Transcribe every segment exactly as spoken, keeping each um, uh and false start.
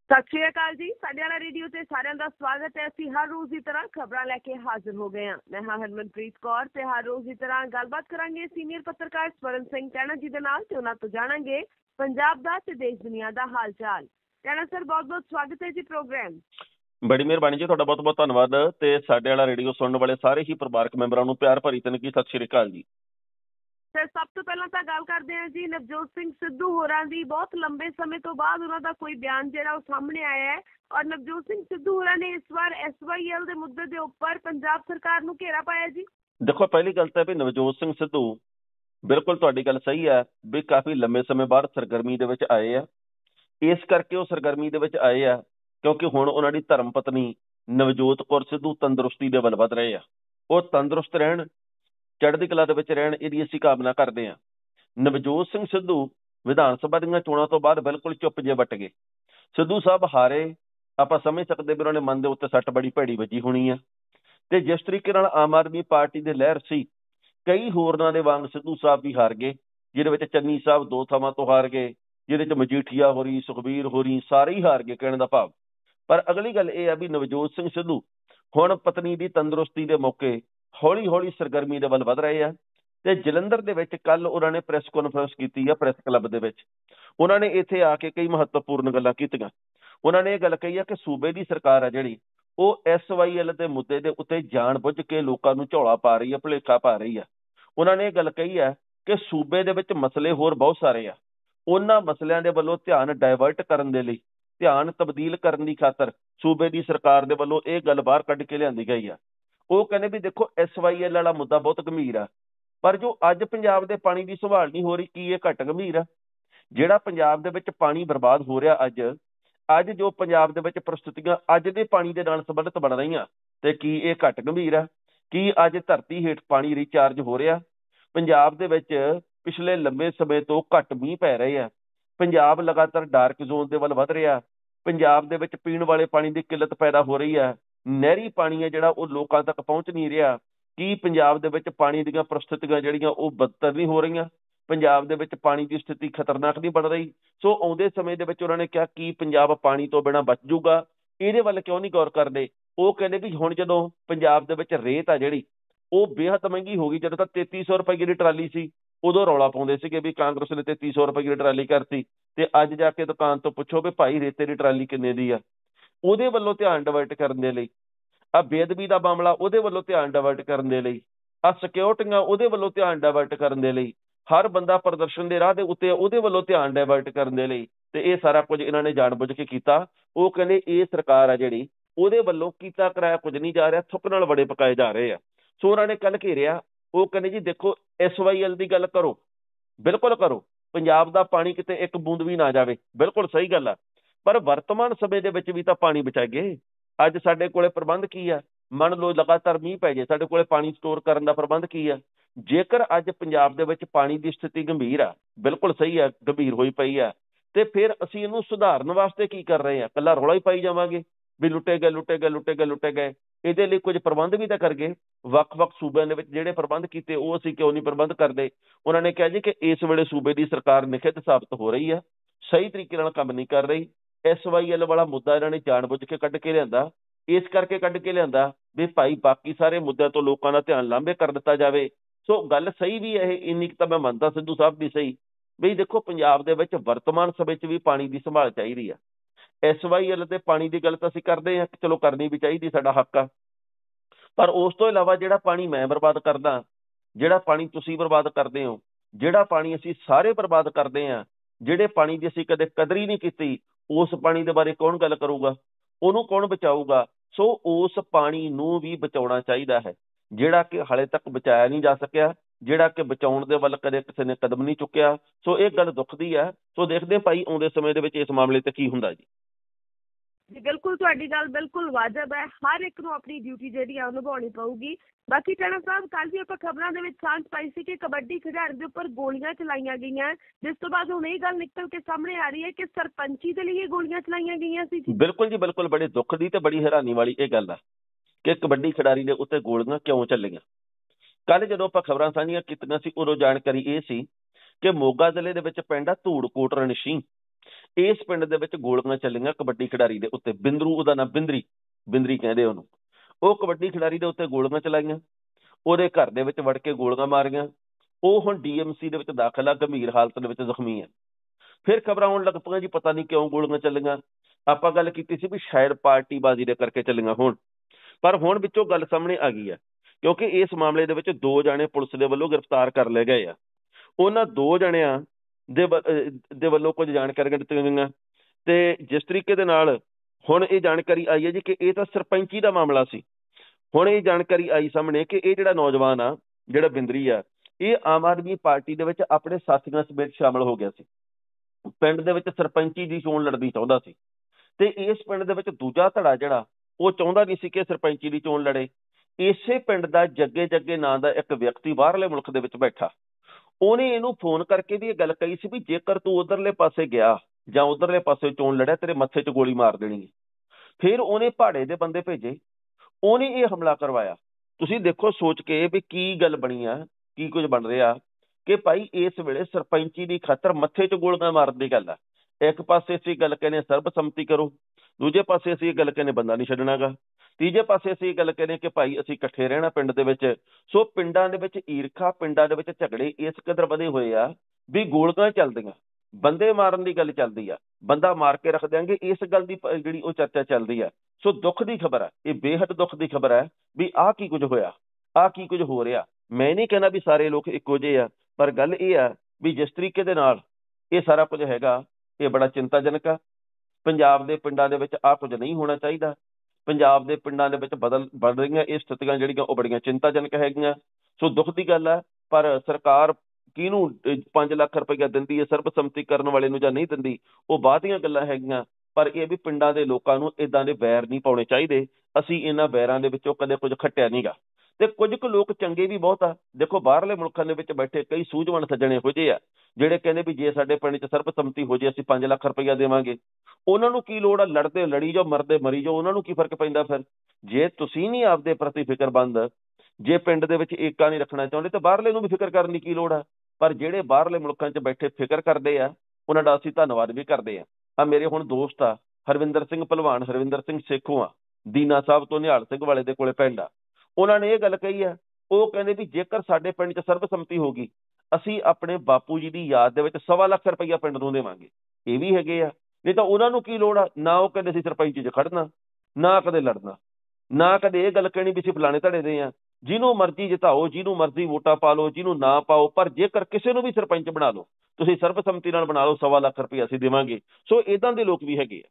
सत श्री अकाल जी। साडे वाला रेडियो ते सारिਆਂ ਦਾ स्वागत है। ਅਸੀਂ हर रोज की तरह खबरां लैके हाजिर हो गए हैं। मैं हाँ हरमनप्रीत कौर ते हर रोज की तरह गलबात करांगे सीनियर पत्रकार स्वरण सिंह टैना जी दे नाल ते उन्हां तो जाणांगे पंजाब दा ते देश दुनिया दा हाल चाल। टैना सर बहुत बहुत स्वागत है जी प्रोग्राम। बड़ी मेहरबानी जी, तुहाडा बहुत बहुत धन्नवाद ते साडे वाला रेडियो सुनने वाले सारे ही परिवारक मैंबरां नूं प्यार भरी तनकी सत श्री अकाल जी। सर सब तो पहला तो गल करते हैं जी नवजोत सिंह सिद्धू होरां दी। बहुत लंबे समय तो बाद उन्हां दा कोई बयान जिहड़ा वो सामने आया है और नवजोत सिंह सिद्धू होरां ने इस बार एस वाई एल दे मुद्दे दे उपर पंजाब सरकार नूं घेरा पाया जी। देखो पहली गल तो भी नवजोत सिंह सिद्धू बिल्कुल तुहाडी गल सही है भी काफ़ी लंबे समय बाद सरगर्मी दे विच आए आ। इस करके वो सरगर्मी दे विच आए आ क्योंकि हुण उन्हां दी धर्म पत्नी नवजोत कौर सिद्धू तंदुरुस्ती दे वल वध रहे आ। वो तंदुरुस्त रहण, चढ़दी कला दे विच रहण, इहदी असीं कामना करदे हां। नवजोत सिंह सिद्धू विधान सभा दीआं चोणां तो बाद बिल्कुल चुप जे वट गए। सिद्धू साहब हारे, आपां समझ सकदे भी उन्हां ने मन दे उत्ते सੱਟ बड़ी भैड़ी वजी होणी आ ते जिस तरीके नाल आम आदमी पार्टी दे लहर सी, कई होरनां दे वांग सिद्धू साहब भी हार गए, जिहदे विच चन्नी साहब दो थावां तो हार गए, जिहदे च मजीठीआ होरी, सुखबीर होरी सारे ही हार गए कहण दा भाव। पर अगली गल ਇਹ ਆ ਵੀ ਨਵਜੋਤ ਸਿੰਘ ਸਿੱਧੂ ਹੁਣ ਪਤਨੀ ਦੀ ਤੰਦਰੁਸਤੀ ਦੇ ਮੌਕੇ ਹੌਲੀ ਹੌਲੀ ਸਰਗਰਮੀ ਦੇ ਵੱਲ ਵਧ ਰਹੇ ਆ ਤੇ ਜਲੰਧਰ ਦੇ ਵਿੱਚ ਕੱਲ ਉਹਨਾਂ ਨੇ ਪ੍ਰੈਸ ਕਾਨਫਰੰਸ ਕੀਤੀ ਆ ਪ੍ਰੈਸ ਕਲੱਬ ਦੇ ਵਿੱਚ। ਉਹਨਾਂ ਨੇ ਇੱਥੇ ਆ ਕੇ ਕਈ ਮਹੱਤਵਪੂਰਨ ਗੱਲਾਂ ਕੀਤੀਆਂ। ਉਹਨਾਂ ਨੇ ਇਹ ਗੱਲ ਕਹੀ ਆ ਕਿ ਸੂਬੇ ਦੀ ਸਰਕਾਰ ਆ ਜਿਹੜੀ ਉਹ ਐਸ ਵਾਈ ਐਲ ਦੇ ਮੁੱਦੇ ਦੇ ਉੱਤੇ ਜਾਣ ਬੁੱਝ ਕੇ ਲੋਕਾਂ ਨੂੰ ਝੋਲਾ ਪਾ ਰਹੀ ਆ, ਭੁਲੇਖਾ ਪਾ ਰਹੀ ਆ। ਉਹਨਾਂ ਨੇ ਇਹ ਗੱਲ ਕਹੀ ਆ ਕਿ ਸੂਬੇ ਦੇ ਵਿੱਚ ਮਸਲੇ ਹੋਰ ਬਹੁਤ ਸਾਰੇ ਆ, ਉਹਨਾਂ ਮਸਲਿਆਂ ਦੇ ਵੱਲੋਂ ਧਿਆਨ ਡਾਇਵਰਟ ਕਰਨ ਦੇ ਲਈ, ਧਿਆਨ ਤਬਦੀਲ ਕਰਨ ਦੀ ਖਾਤਰ ਸੂਬੇ ਦੀ ਸਰਕਾਰ ਦੇ ਵੱਲੋਂ ਇਹ ਗੱਲ ਬਾਹਰ ਕੱਢ ਕੇ ਲਿਆਂਦੀ ਗਈ ਆ। ਉਹ ਕਹਿੰਦੇ ਵੀ ਦੇਖੋ ਐਸ ਵਾਈ ਐਲ ਵਾਲਾ ਮੁੱਦਾ ਬਹੁਤ ਗੰਭੀਰ ਆ, ਪਰ ਜੋ ਅੱਜ ਪੰਜਾਬ ਦੇ ਪਾਣੀ ਦੀ ਸੰਭਾਲ ਨਹੀਂ ਹੋ ਰਹੀ, ਕੀ ਇਹ ਘੱਟ ਗੰਭੀਰ ਆ? ਜਿਹੜਾ ਪੰਜਾਬ ਦੇ ਵਿੱਚ ਪਾਣੀ ਬਰਬਾਦ ਹੋ ਰਿਹਾ ਅੱਜ ਅੱਜ ਜੋ ਪੰਜਾਬ ਦੇ ਵਿੱਚ ਪ੍ਰਸਥਿਤੀਆਂ ਅੱਜ ਦੇ ਪਾਣੀ ਦੇ ਨਾਲ ਸੰਬੰਧਿਤ ਬਣ ਰਹੀਆਂ, ਤੇ ਕੀ ਇਹ ਘੱਟ ਗੰਭੀਰ ਆ? ਕੀ ਅੱਜ ਧਰਤੀ ਹੇਠ ਪਾਣੀ ਰੀਚਾਰਜ ਹੋ ਰਿਹਾ? ਪੰਜਾਬ ਦੇ ਵਿੱਚ ਪਿਛਲੇ ਲੰਬੇ ਸਮੇਂ ਤੋਂ ਘੱਟ ਮੀਂਹ ਪੈ ਰਹੇ ਆ, ਪੰਜਾਬ ਲਗਾਤਾਰ ਡਾਰਕ ਜ਼ੋਨ ਦੇ ਵੱਲ ਵਧ ਰਿਹਾ, ਪੰਜਾਬ ਦੇ ਵਿੱਚ ਪੀਣ ਵਾਲੇ ਪਾਣੀ ਦੀ ਕਿੱਲਤ ਪੈਦਾ ਹੋ ਰਹੀ ਹੈ, ਨਹਿਰੀ ਪਾਣੀ ਹੈ ਜਿਹੜਾ ਉਹ ਲੋਕਾਂ ਤੱਕ ਪਹੁੰਚ ਨਹੀਂ ਰਿਹਾ। ਕੀ ਪੰਜਾਬ ਦੇ ਵਿੱਚ ਪਾਣੀ ਦੀਆਂ ਪ੍ਰਸਥਿਤੀਆਂ ਜਿਹੜੀਆਂ ਉਹ ਬਦਤਰ ਨਹੀਂ ਹੋ ਰਹੀਆਂ? ਪੰਜਾਬ ਦੇ ਵਿੱਚ ਪਾਣੀ ਦੀ ਸਥਿਤੀ ਖਤਰਨਾਕ ਨਹੀਂ ਬਣ ਰਹੀ? ਸੋ ਆਉਂਦੇ ਸਮੇਂ ਦੇ ਵਿੱਚ ਉਹਨਾਂ ਨੇ ਕਿਹਾ ਕੀ ਪੰਜਾਬ ਪਾਣੀ ਤੋਂ ਬਿਨਾਂ ਬਚ ਜੂਗਾ? ਇਹਦੇ ਵੱਲ ਕਿਉਂ ਨਹੀਂ ਗੌਰ ਕਰਦੇ? ਉਹ ਕਹਿੰਦੇ ਵੀ ਹੁਣ ਜਦੋਂ ਪੰਜਾਬ ਦੇ ਵਿੱਚ ਰੇਤ ਆ ਜਿਹੜੀ ਉਹ ਬੇਹੱਦ ਮਹਿੰਗੀ ਹੋ ਗਈ, ਜਦੋਂ ਤਾਂ ਤੇਤੀ ਸੌ ਰੁਪਏ ਦੀ ਟਰਾਲੀ ਸੀ ਉਦੋਂ ਰੌਲਾ ਪਾਉਂਦੇ ਸੀਗੇ ਵੀ ਕਾਂਗਰਸ ਨੇ ਤੇਤੀ ਸੌ ਰੁਪਏ ਦੀ ਟਰਾਲੀ ਕਰਤੀ, ਤੇ ਅੱਜ ਜਾ ਕੇ ਦੁਕਾਨ ਤੋਂ ਪੁੱਛੋ ਵੀ ਭਾਈ ਰੇਤੇ ਦੀ ਟਰਾਲੀ ਕਿੰਨੇ ਦੀ ਆ। ਉਹਦੇ ਵੱਲੋਂ ਧਿਆਨ ਡਾਇਵਰਟ ਕਰਨ ਦੇ ਲਈ, ਆ ਬੇਅਦਬੀ ਦਾ ਮਾਮਲਾ ਉਹਦੇ ਵੱਲੋਂ ਧਿਆਨ ਡਾਇਵਰਟ ਕਰਨ ਦੇ ਲਈ, ਆ ਸਿਕਿਉਰਟੀਆਂ ਉਹਦੇ ਵੱਲੋਂ ਧਿਆਨ ਡਾਇਵਰਟ ਕਰਨ ਦੇ ਲਈ, ਹਰ ਬੰਦਾ ਪ੍ਰਦਰਸ਼ਨ ਦੇ ਰਾਹ ਦੇ ਉੱਤੇ ਉਹਦੇ ਵੱਲੋਂ ਧਿਆਨ ਡਾਇਵਰਟ ਕਰਨ ਦੇ ਲਈ, ਤੇ ਇਹ ਸਾਰਾ ਕੁਝ ਇਹਨਾਂ ਨੇ ਜਾਣ ਬੁੱਝ ਕੇ ਕੀਤਾ। ਉਹ ਕਹਿੰਦੇ ਇਹ ਸਰਕਾਰ ਆ ਜਿਹੜੀ ਉਹਦੇ ਵੱਲੋਂ ਕੀਤਾ ਕਰਾਇਆ ਕੁਝ ਨਹੀਂ ਜਾ ਰਿਹਾ, ਥੁੱਕ ਨਾਲ ਬੜੇ ਪਕਾਏ ਜਾ ਰਹੇ ਆ। ਸੋ ਉਹਨਾਂ ਨੇ ਕੱਲ ਘੇਰਿਆ। ਉਹ ਕਹਿੰਦੇ ਜੀ ਦੇਖੋ ਐਸ ਵਾਈ ਐਲ ਦੀ ਗੱਲ ਕਰੋ, ਬਿਲਕੁਲ ਕਰੋ, ਪੰਜਾਬ ਦਾ ਪਾਣੀ ਕਿਤੇ ਇੱਕ ਬੂੰਦ ਵੀ ਨਾ ਜਾਵੇ, ਬਿਲਕੁਲ ਸਹੀ ਗੱਲ ਆ, ਪਰ ਵਰਤਮਾਨ ਸਮੇਂ ਦੇ ਵਿੱਚ ਵੀ ਤਾਂ ਪਾਣੀ ਬਚਾਈਏ। ਅੱਜ ਸਾਡੇ ਕੋਲੇ ਪ੍ਰਬੰਧ ਕੀ ਆ? ਮੰਨ ਲਓ ਲਗਾਤਾਰ ਮੀਂਹ ਪੈ ਜਾਏ, ਸਾਡੇ ਕੋਲੇ ਪਾਣੀ ਸਟੋਰ ਕਰਨ ਦਾ ਪ੍ਰਬੰਧ ਕੀ ਆ? ਜੇਕਰ ਅੱਜ ਪੰਜਾਬ ਦੇ ਵਿੱਚ ਪਾਣੀ ਦੀ ਸਥਿਤੀ ਗੰਭੀਰ ਆ, ਬਿਲਕੁਲ ਸਹੀ ਆ, ਗੰਭੀਰ ਹੋਈ ਪਈ ਆ, ਤੇ ਫਿਰ ਅਸੀਂ ਇਹਨੂੰ ਸੁਧਾਰਨ ਵਾਸਤੇ ਕੀ ਕਰ ਰਹੇ ਆ? ਇਕੱਲਾ ਰੌਲਾ ਹੀ ਪਾਈ ਜਾਵਾਂਗੇ ਵੀ ਲੁੱਟੇ ਗਏ ਲੁੱਟੇ ਗਏ ਲੁੱਟੇ ਗਏ ਲੁੱਟੇ ਗਏ। ਇਹਦੇ ਲਈ ਕੁਝ ਪ੍ਰਬੰਧ ਵੀ ਤਾਂ ਕਰਗੇ। ਵੱਖ-ਵੱਖ ਸੂਬਿਆਂ ਦੇ ਵਿੱਚ ਜਿਹੜੇ ਪ੍ਰਬੰਧ ਕੀਤੇ ਉਹ ਅਸੀਂ ਕਿਉਂ ਨਹੀਂ ਪ੍ਰਬੰਧ ਕਰਦੇ? ਉਹਨਾਂ ਨੇ ਕਿਹਾ ਜੀ ਕਿ ਇਸ ਵੇਲੇ ਸੂਬੇ ਦੀ ਸਰਕਾਰ ਨਿਖਿੱਧ ਸਾਬਤ ਹੋ ਰਹੀ ਆ, ਸਹੀ ਤਰੀਕੇ ਨਾਲ ਕੰਮ ਨਹੀਂ ਕਰ ਰਹੀ। ਐਸ ਵਾਈ ਐਲ ਵਾਲਾ ਮੁੱਦਾ ਇਹਨਾਂ ਨੇ ਜਾਣ ਬੁੱਝ ਕੇ ਕੱਢ ਕੇ ਲਿਆਂਦਾ, ਇਸ ਕਰਕੇ ਕੱਢ ਕੇ ਲਿਆਂਦਾ ਵੀ ਭਾਈ ਬਾਕੀ ਸਾਰੇ ਮੁੱਦਿਆਂ ਤੋਂ ਲੋਕਾਂ ਦਾ ਧਿਆਨ ਲਾਂਭੇ ਕਰ ਦਿੱਤਾ ਜਾਵੇ। ਸੋ ਗੱਲ ਸਹੀ ਵੀ ਇਹ ਇੰਨੀ ਕੁ ਤਾਂ ਮੈਂ ਮੰਨਦਾ ਸਿੱਧੂ ਸਾਹਿਬ ਦੀ ਸਹੀ ਵੀ ਦੇਖੋ ਪੰਜਾਬ ਦੇ ਵਿੱਚ ਵਰਤਮਾਨ ਸਮੇਂ 'ਚ ਵੀ ਪਾਣੀ ਦੀ ਸੰਭਾਲ ਚਾਹੀਦੀ ਆ। ਐਸ ਵਾਈ ਐਲ ਤੇ ਪਾਣੀ ਦੀ ਗੱਲ ਤਾਂ ਅਸੀਂ ਕਰਦੇ ਹਾਂ, ਚਲੋ ਕਰਨੀ ਵੀ ਚਾਹੀਦੀ, ਸਾਡਾ ਹੱਕ ਆ, ਪਰ ਉਸ ਤੋਂ ਇਲਾਵਾ ਜਿਹੜਾ ਪਾਣੀ ਮੈਂ ਬਰਬਾਦ ਕਰਦਾ, ਜਿਹੜਾ ਪਾਣੀ ਤੁਸੀਂ ਬਰਬਾਦ ਕਰਦੇ ਹੋ, ਜਿਹੜਾ ਪਾਣੀ ਅਸੀਂ ਸਾਰੇ ਬਰਬਾਦ ਕਰਦੇ ਹਾਂ, ਜਿਹੜੇ ਪਾਣੀ ਦੀ ਅਸੀਂ ਕਦੇ ਕਦਰ ਹੀ ਨਹੀਂ ਕੀਤੀ, ਉਸ ਪਾਣੀ ਦੇ ਬਾਰੇ ਕੌਣ ਗੱਲ ਕਰੂਗਾ? ਉਹਨੂੰ ਕੌਣ ਬਚਾਊਗਾ? ਸੋ ਉਸ ਪਾਣੀ ਨੂੰ ਵੀ ਬਚਾਉਣਾ ਚਾਹੀਦਾ ਹੈ, ਜਿਹੜਾ ਕਿ ਹਾਲੇ ਤੱਕ ਬਚਾਇਆ ਨਹੀਂ ਜਾ ਸਕਿਆ, ਜਿਹੜਾ ਕਿ ਬਚਾਉਣ ਦੇ ਵੱਲ ਕਦੇ ਕਿਸੇ ਨੇ ਕਦਮ ਨਹੀਂ ਚੁੱਕਿਆ। ਸੋ ਇਹ ਗੱਲ ਦੁੱਖ ਦੀ ਹੈ। ਸੋ ਦੇਖਦੇ ਭਾਈ ਆਉਂਦੇ ਸਮੇਂ ਦੇ ਵਿੱਚ ਇਸ ਮਾਮਲੇ ਤੇ ਕੀ ਹੁੰਦਾ ਜੀ। जी बिल्कुल तुहाडी गल बिल्कुल वाजिब है। हर एक नूं अपनी ड्यूटी जिहड़ी आ निभाउणी पऊगी। बाकी टैना साहब कल भी आपां खबरां दे विच सांझ पाई सी कि कबड्डी खिडारी दे उपर गोलियां चलाईयां गईयां, जिस तो बाद हुण इह गल निकल के सामने आ रही है कि सरपंची दे लई गोलियां चलाईयां गईयां सी। बिल्कुल जी बिल्कुल, बड़े दुख दी ते बड़ी हैरानी वाली ये गल आ कि कबड्डी खिडारी दे उत्ते गोलियां क्यों चलीआं। कल जदों आपां खबरां साझीआं कीतीआं सी उदों जानकारी ये सी कि मोगा जिले दे विच पिंड आ धूड़कोट रणशी, ਇਸ ਪਿੰਡ ਦੇ ਵਿੱਚ ਗੋਲੀਆਂ ਚੱਲੀਆਂ ਕਬੱਡੀ ਖਿਡਾਰੀ ਦੇ ਉੱਤੇ। ਬਿੰਦਰੂ ਉਹਦਾ ਨਾਂ, ਬਿੰਦਰੀ ਬਿੰਦਰੀ ਕਹਿੰਦੇ ਉਹਨੂੰ। ਉਹ ਕਬੱਡੀ ਖਿਡਾਰੀ ਦੇ ਉੱਤੇ ਗੋਲੀਆਂ ਚਲਾਈਆਂ, ਉਹਦੇ ਘਰ ਦੇ ਵਿੱਚ ਵੜ ਕੇ ਗੋਲੀਆਂ ਮਾਰੀਆਂ। ਉਹ ਹੁਣ ਡੀ ਐਮ ਸੀ ਦੇ ਵਿੱਚ ਦਾਖਲ ਆ, ਗੰਭੀਰ ਹਾਲਤ ਦੇ ਵਿੱਚ ਜ਼ਖਮੀ ਹੈ। ਫਿਰ ਖਬਰਾਂ ਆਉਣ ਲੱਗ ਪਈਆਂ ਜੀ ਪਤਾ ਨਹੀਂ ਕਿਉਂ ਗੋਲੀਆਂ ਚੱਲੀਆਂ। ਆਪਾਂ ਗੱਲ ਕੀਤੀ ਸੀ ਵੀ ਸ਼ਾਇਦ ਪਾਰਟੀਬਾਜ਼ੀ ਦੇ ਕਰਕੇ ਚੱਲੀਆਂ ਹੋਣ, ਪਰ ਹੁਣ ਵਿੱਚੋਂ ਗੱਲ ਸਾਹਮਣੇ ਆ ਗਈ ਆ, ਕਿਉਂਕਿ ਇਸ ਮਾਮਲੇ ਦੇ ਵਿੱਚ ਦੋ ਜਾਣੇ ਪੁਲਿਸ ਦੇ ਵੱਲੋਂ ਗ੍ਰਿਫਤਾਰ ਕਰ ਲਏ ਗਏ ਆ। ਉਹਨਾਂ ਦੋ ਜਣਿਆਂ ਦੇ ਦੇ ਵੱਲੋਂ ਕੁਝ ਜਾਣਕਾਰੀਆਂ ਦਿੱਤੀਆਂ ਗਈਆਂ, ਤੇ ਜਿਸ ਤਰੀਕੇ ਦੇ ਨਾਲ ਹੁਣ ਇਹ ਜਾਣਕਾਰੀ ਆਈ ਹੈ ਜੀ ਕਿ ਇਹ ਤਾਂ ਸਰਪੰਚੀ ਦਾ ਮਾਮਲਾ ਸੀ। ਹੁਣ ਇਹ ਜਾਣਕਾਰੀ ਆਈ ਸਾਹਮਣੇ ਕਿ ਇਹ ਜਿਹੜਾ ਨੌਜਵਾਨ ਆ, ਜਿਹੜਾ ਬਿੰਦਰੀ ਆ, ਇਹ ਆਮ ਆਦਮੀ ਪਾਰਟੀ ਦੇ ਵਿੱਚ ਆਪਣੇ ਸਾਥੀਆਂ ਸਮੇਤ ਸ਼ਾਮਲ ਹੋ ਗਿਆ ਸੀ। ਪਿੰਡ ਦੇ ਵਿੱਚ ਸਰਪੰਚੀ ਦੀ ਚੋਣ ਲੜਨੀ ਚਾਹੁੰਦਾ ਸੀ, ਤੇ ਇਸ ਪਿੰਡ ਦੇ ਵਿੱਚ ਦੂਜਾ ਧੜਾ ਜਿਹੜਾ ਉਹ ਚਾਹੁੰਦਾ ਨਹੀਂ ਸੀ ਕਿ ਸਰਪੰਚੀ ਦੀ ਚੋਣ ਲੜੇ। ਇਸੇ ਪਿੰਡ ਦਾ ਜੱਗੇ ਜੱਗੇ ਨਾਂ ਦਾ ਇੱਕ ਵਿਅਕਤੀ ਬਾਹਰਲੇ ਮੁਲਕ ਦੇ ਵਿੱਚ ਬੈਠਾ, ਉਹਨੇ ਇਹਨੂੰ ਫੋਨ ਕਰਕੇ ਵੀ ਇਹ ਗੱਲ ਕਹੀ ਸੀ ਵੀ ਜੇਕਰ ਤੂੰ ਉਧਰਲੇ ਪਾਸੇ ਗਿਆ ਜਾਂ ਉਧਰਲੇ ਪਾਸੇ ਚੋਣ ਲੜਿਆ, ਤੇਰੇ ਮੱਥੇ 'ਚ ਗੋਲੀ ਮਾਰ ਦੇਣੀ ਹੈ। ਫਿਰ ਉਹਨੇ ਭਾੜੇ ਦੇ ਬੰਦੇ ਭੇਜੇ, ਉਹਨੇ ਇਹ ਹਮਲਾ ਕਰਵਾਇਆ। ਤੁਸੀਂ ਦੇਖੋ ਸੋਚ ਕੇ ਵੀ ਕੀ ਗੱਲ ਬਣੀ ਆ, ਕੀ ਕੁਝ ਬਣ ਰਿਹਾ ਕਿ ਭਾਈ ਇਸ ਵੇਲੇ ਸਰਪੰਚੀ ਦੀ ਖਾਤਰ ਮੱਥੇ 'ਚ ਗੋਲੀਆਂ ਮਾਰਨ ਦੀ ਗੱਲ ਆ। ਇੱਕ ਪਾਸੇ ਅਸੀਂ ਗੱਲ ਕਹਿੰਦੇ ਸਰਬਸੰਮਤੀ ਕਰੋ, ਦੂਜੇ ਪਾਸੇ ਅਸੀਂ ਇਹ ਗੱਲ ਕਹਿੰਦੇ ਬੰਦਾ ਨਹੀਂ ਛੱਡਣਾਗਾ, ਤੀਜੇ ਪਾਸੇ ਅਸੀਂ ਇਹ ਗੱਲ ਕਹਿੰਦੇ ਕਿ ਭਾਈ ਅਸੀਂ ਇਕੱਠੇ ਰਹਿਣਾ ਪਿੰਡ ਦੇ ਵਿੱਚ। ਸੋ ਪਿੰਡਾਂ ਦੇ ਵਿੱਚ ਈਰਖਾ, ਪਿੰਡਾਂ ਦੇ ਵਿੱਚ ਝਗੜੇ ਇਸ ਕਦਰ ਵਧੇ ਹੋਏ ਆ ਵੀ ਗੋਲੀਆਂ ਚੱਲਦੀਆਂ, ਬੰਦੇ ਮਾਰਨ ਦੀ ਗੱਲ ਚੱਲਦੀ ਆ, ਬੰਦਾ ਮਾਰ ਕੇ ਰੱਖ ਦਿਆਂਗੇ, ਇਸ ਗੱਲ ਦੀ ਜਿਹੜੀ ਉਹ ਚਰਚਾ ਚੱਲਦੀ ਆ। ਸੋ ਦੁੱਖ ਦੀ ਖਬਰ ਹੈ, ਇਹ ਬੇਹੱਦ ਦੁੱਖ ਦੀ ਖਬਰ ਹੈ ਵੀ ਆਹ ਕੀ ਕੁਝ ਹੋਇਆ, ਆਹ ਕੀ ਕੁਝ ਹੋ ਰਿਹਾ। ਮੈਂ ਨਹੀਂ ਕਹਿੰਦਾ ਵੀ ਸਾਰੇ ਲੋਕ ਇੱਕੋ ਜਿਹੇ ਆ, ਪਰ ਗੱਲ ਇਹ ਆ ਵੀ ਜਿਸ ਤਰੀਕੇ ਦੇ ਨਾਲ ਇਹ ਸਾਰਾ ਕੁਝ ਹੈਗਾ, ਇਹ ਬੜਾ ਚਿੰਤਾਜਨਕ ਆ। ਪੰਜਾਬ ਦੇ ਪਿੰਡਾਂ ਦੇ ਵਿੱਚ ਆਹ ਕੁਝ ਨਹੀਂ ਹੋਣਾ ਚਾਹੀਦਾ। ਪੰਜਾਬ ਦੇ ਪਿੰਡਾਂ ਦੇ ਵਿੱਚ ਬਦਲ ਬਣ ਰਹੀਆਂ ਇਹ ਸਥਿਤੀਆਂ ਜਿਹੜੀਆਂ ਉਹ ਬੜੀਆਂ ਚਿੰਤਾਜਨਕ ਹੈਗੀਆਂ। ਸੋ ਦੁੱਖ ਦੀ ਗੱਲ ਹੈ, ਪਰ ਸਰਕਾਰ ਕਿਹਨੂੰ ਪੰਜ ਲੱਖ ਰੁਪਈਆ ਦਿੰਦੀ ਹੈ ਸਰਬਸੰਮਤੀ ਕਰਨ ਵਾਲੇ ਨੂੰ ਜਾਂ ਨਹੀਂ ਦਿੰਦੀ, ਉਹ ਬਾਅਦ ਦੀਆਂ ਗੱਲਾਂ ਹੈਗੀਆਂ। ਪਰ ਇਹ ਵੀ ਪਿੰਡਾਂ ਦੇ ਲੋਕਾਂ ਨੂੰ ਇੱਦਾਂ ਦੇ ਵੈਰ ਨਹੀਂ ਪਾਉਣੇ ਚਾਹੀਦੇ। ਅਸੀਂ ਇਹਨਾਂ ਵੈਰਾਂ ਦੇ ਵਿੱਚੋਂ ਕਦੇ ਕੁਝ ਖੱਟਿਆ ਨੀਗਾ, ਤੇ ਕੁਝ ਕੁ ਲੋਕ ਚੰਗੇ ਵੀ ਬਹੁਤ ਆ। ਦੇਖੋ ਬਾਹਰਲੇ ਮੁਲਕਾਂ ਦੇ ਵਿੱਚ ਬੈਠੇ ਕਈ ਸੂਝਵਾਨ ਸੱਜਣੇ ਇਹੋ ਜਿਹੇ ਆ ਜਿਹੜੇ ਕਹਿੰਦੇ ਵੀ ਜੇ ਸਾਡੇ ਪਿੰਡ 'ਚ ਸਰਬਸੰਮਤੀ ਹੋ ਜੇ ਅਸੀਂ ਪੰਜ ਲੱਖ ਰੁਪਈਆ ਦੇਵਾਂਗੇ। ਉਹਨਾਂ ਨੂੰ ਕੀ ਲੋੜ ਆ, ਲੜਦੇ ਲੜੀ ਜਾਓ, ਮਰਦੇ ਮਰੀ ਜਾਓ, ਉਹਨਾਂ ਨੂੰ ਕੀ ਫਰਕ ਪੈਂਦਾ। ਫਿਰ ਜੇ ਤੁਸੀਂ ਨਹੀਂ ਆਪਦੇ ਪ੍ਰਤੀ ਫਿਕਰਮੰਦ, ਜੇ ਪਿੰਡ ਦੇ ਵਿੱਚ ਏਕਾ ਨਹੀਂ ਰੱਖਣਾ ਚਾਹੁੰਦੇ, ਤਾਂ ਬਾਹਰਲੇ ਨੂੰ ਵੀ ਫਿਕਰ ਕਰਨ ਦੀ ਕੀ ਲੋੜ ਆ। ਪਰ ਜਿਹੜੇ ਬਾਹਰਲੇ ਮੁਲਕਾਂ 'ਚ ਬੈਠੇ ਫਿਕਰ ਕਰਦੇ ਆ, ਉਹਨਾਂ ਦਾ ਅਸੀਂ ਧੰਨਵਾਦ ਵੀ ਕਰਦੇ ਆ। ਆ ਮੇਰੇ ਹੁਣ ਦੋਸਤ ਆ ਹਰਵਿੰਦਰ ਸਿੰਘ ਭਲਵਾਨ, ਹਰਵਿੰਦਰ ਸਿੰਘ ਸੇਖੋਂ ਆ, ਦੀਨਾ ਸਾਹਿਬ ਤੋਂ ਨਿਹਾਲ ਸਿੰਘ ਵਾਲੇ ਦੇ ਕੋਲੇ ਪਿੰਡ ਆ। ਉਹਨਾਂ ਨੇ ਇਹ ਗੱਲ ਕਹੀ ਆ, ਉਹ ਕਹਿੰਦੇ ਵੀ ਜੇਕਰ ਸਾਡੇ ਪਿੰਡ 'ਚ ਸਰਬਸੰਮਤੀ ਹੋ ਗਈ, ਅਸੀਂ ਆਪਣੇ ਬਾਪੂ ਜੀ ਦੀ ਯਾਦ ਦੇ ਵਿੱਚ ਸਵਾ ਲੱਖ ਰੁਪਈਆ ਪਿੰਡ ਨੂੰ ਦੇਵਾਂਗੇ। ਇਹ ਵੀ ਹੈਗੇ ਆ, ਨਹੀਂ ਤਾਂ ਉਹਨਾਂ ਨੂੰ ਕੀ ਲੋੜ ਆ। ਨਾ ਉਹ ਕਹਿੰਦੇ ਅਸੀਂ ਸਰਪੰਚੀ 'ਚ ਖੜਨਾ, ਨਾ ਕਦੇ ਲੜਨਾ, ਨਾ ਕਦੇ ਇਹ ਗੱਲ ਕਹਿਣੀ ਵੀ ਅਸੀਂ ਫਲਾਣੇ ਧੜੇ ਦੇ ਆ। ਜਿਹਨੂੰ ਮਰਜ਼ੀ ਜਿਤਾਓ, ਜਿਹਨੂੰ ਮਰਜ਼ੀ ਵੋਟਾਂ ਪਾ ਲਓ, ਜਿਹਨੂੰ ਨਾ ਪਾਓ, ਪਰ ਜੇਕਰ ਕਿਸੇ ਨੂੰ ਵੀ ਸਰਪੰਚ ਬਣਾ ਲਓ, ਤੁਸੀਂ ਸਰਬਸੰਮਤੀ ਨਾਲ ਬਣਾ ਲਓ, ਸਵਾ ਲੱਖ ਰੁਪਈਆ ਅਸੀਂ ਦੇਵਾਂਗੇ। ਸੋ ਇੱਦਾਂ ਦੇ ਲੋਕ ਵੀ ਹੈਗੇ ਆ।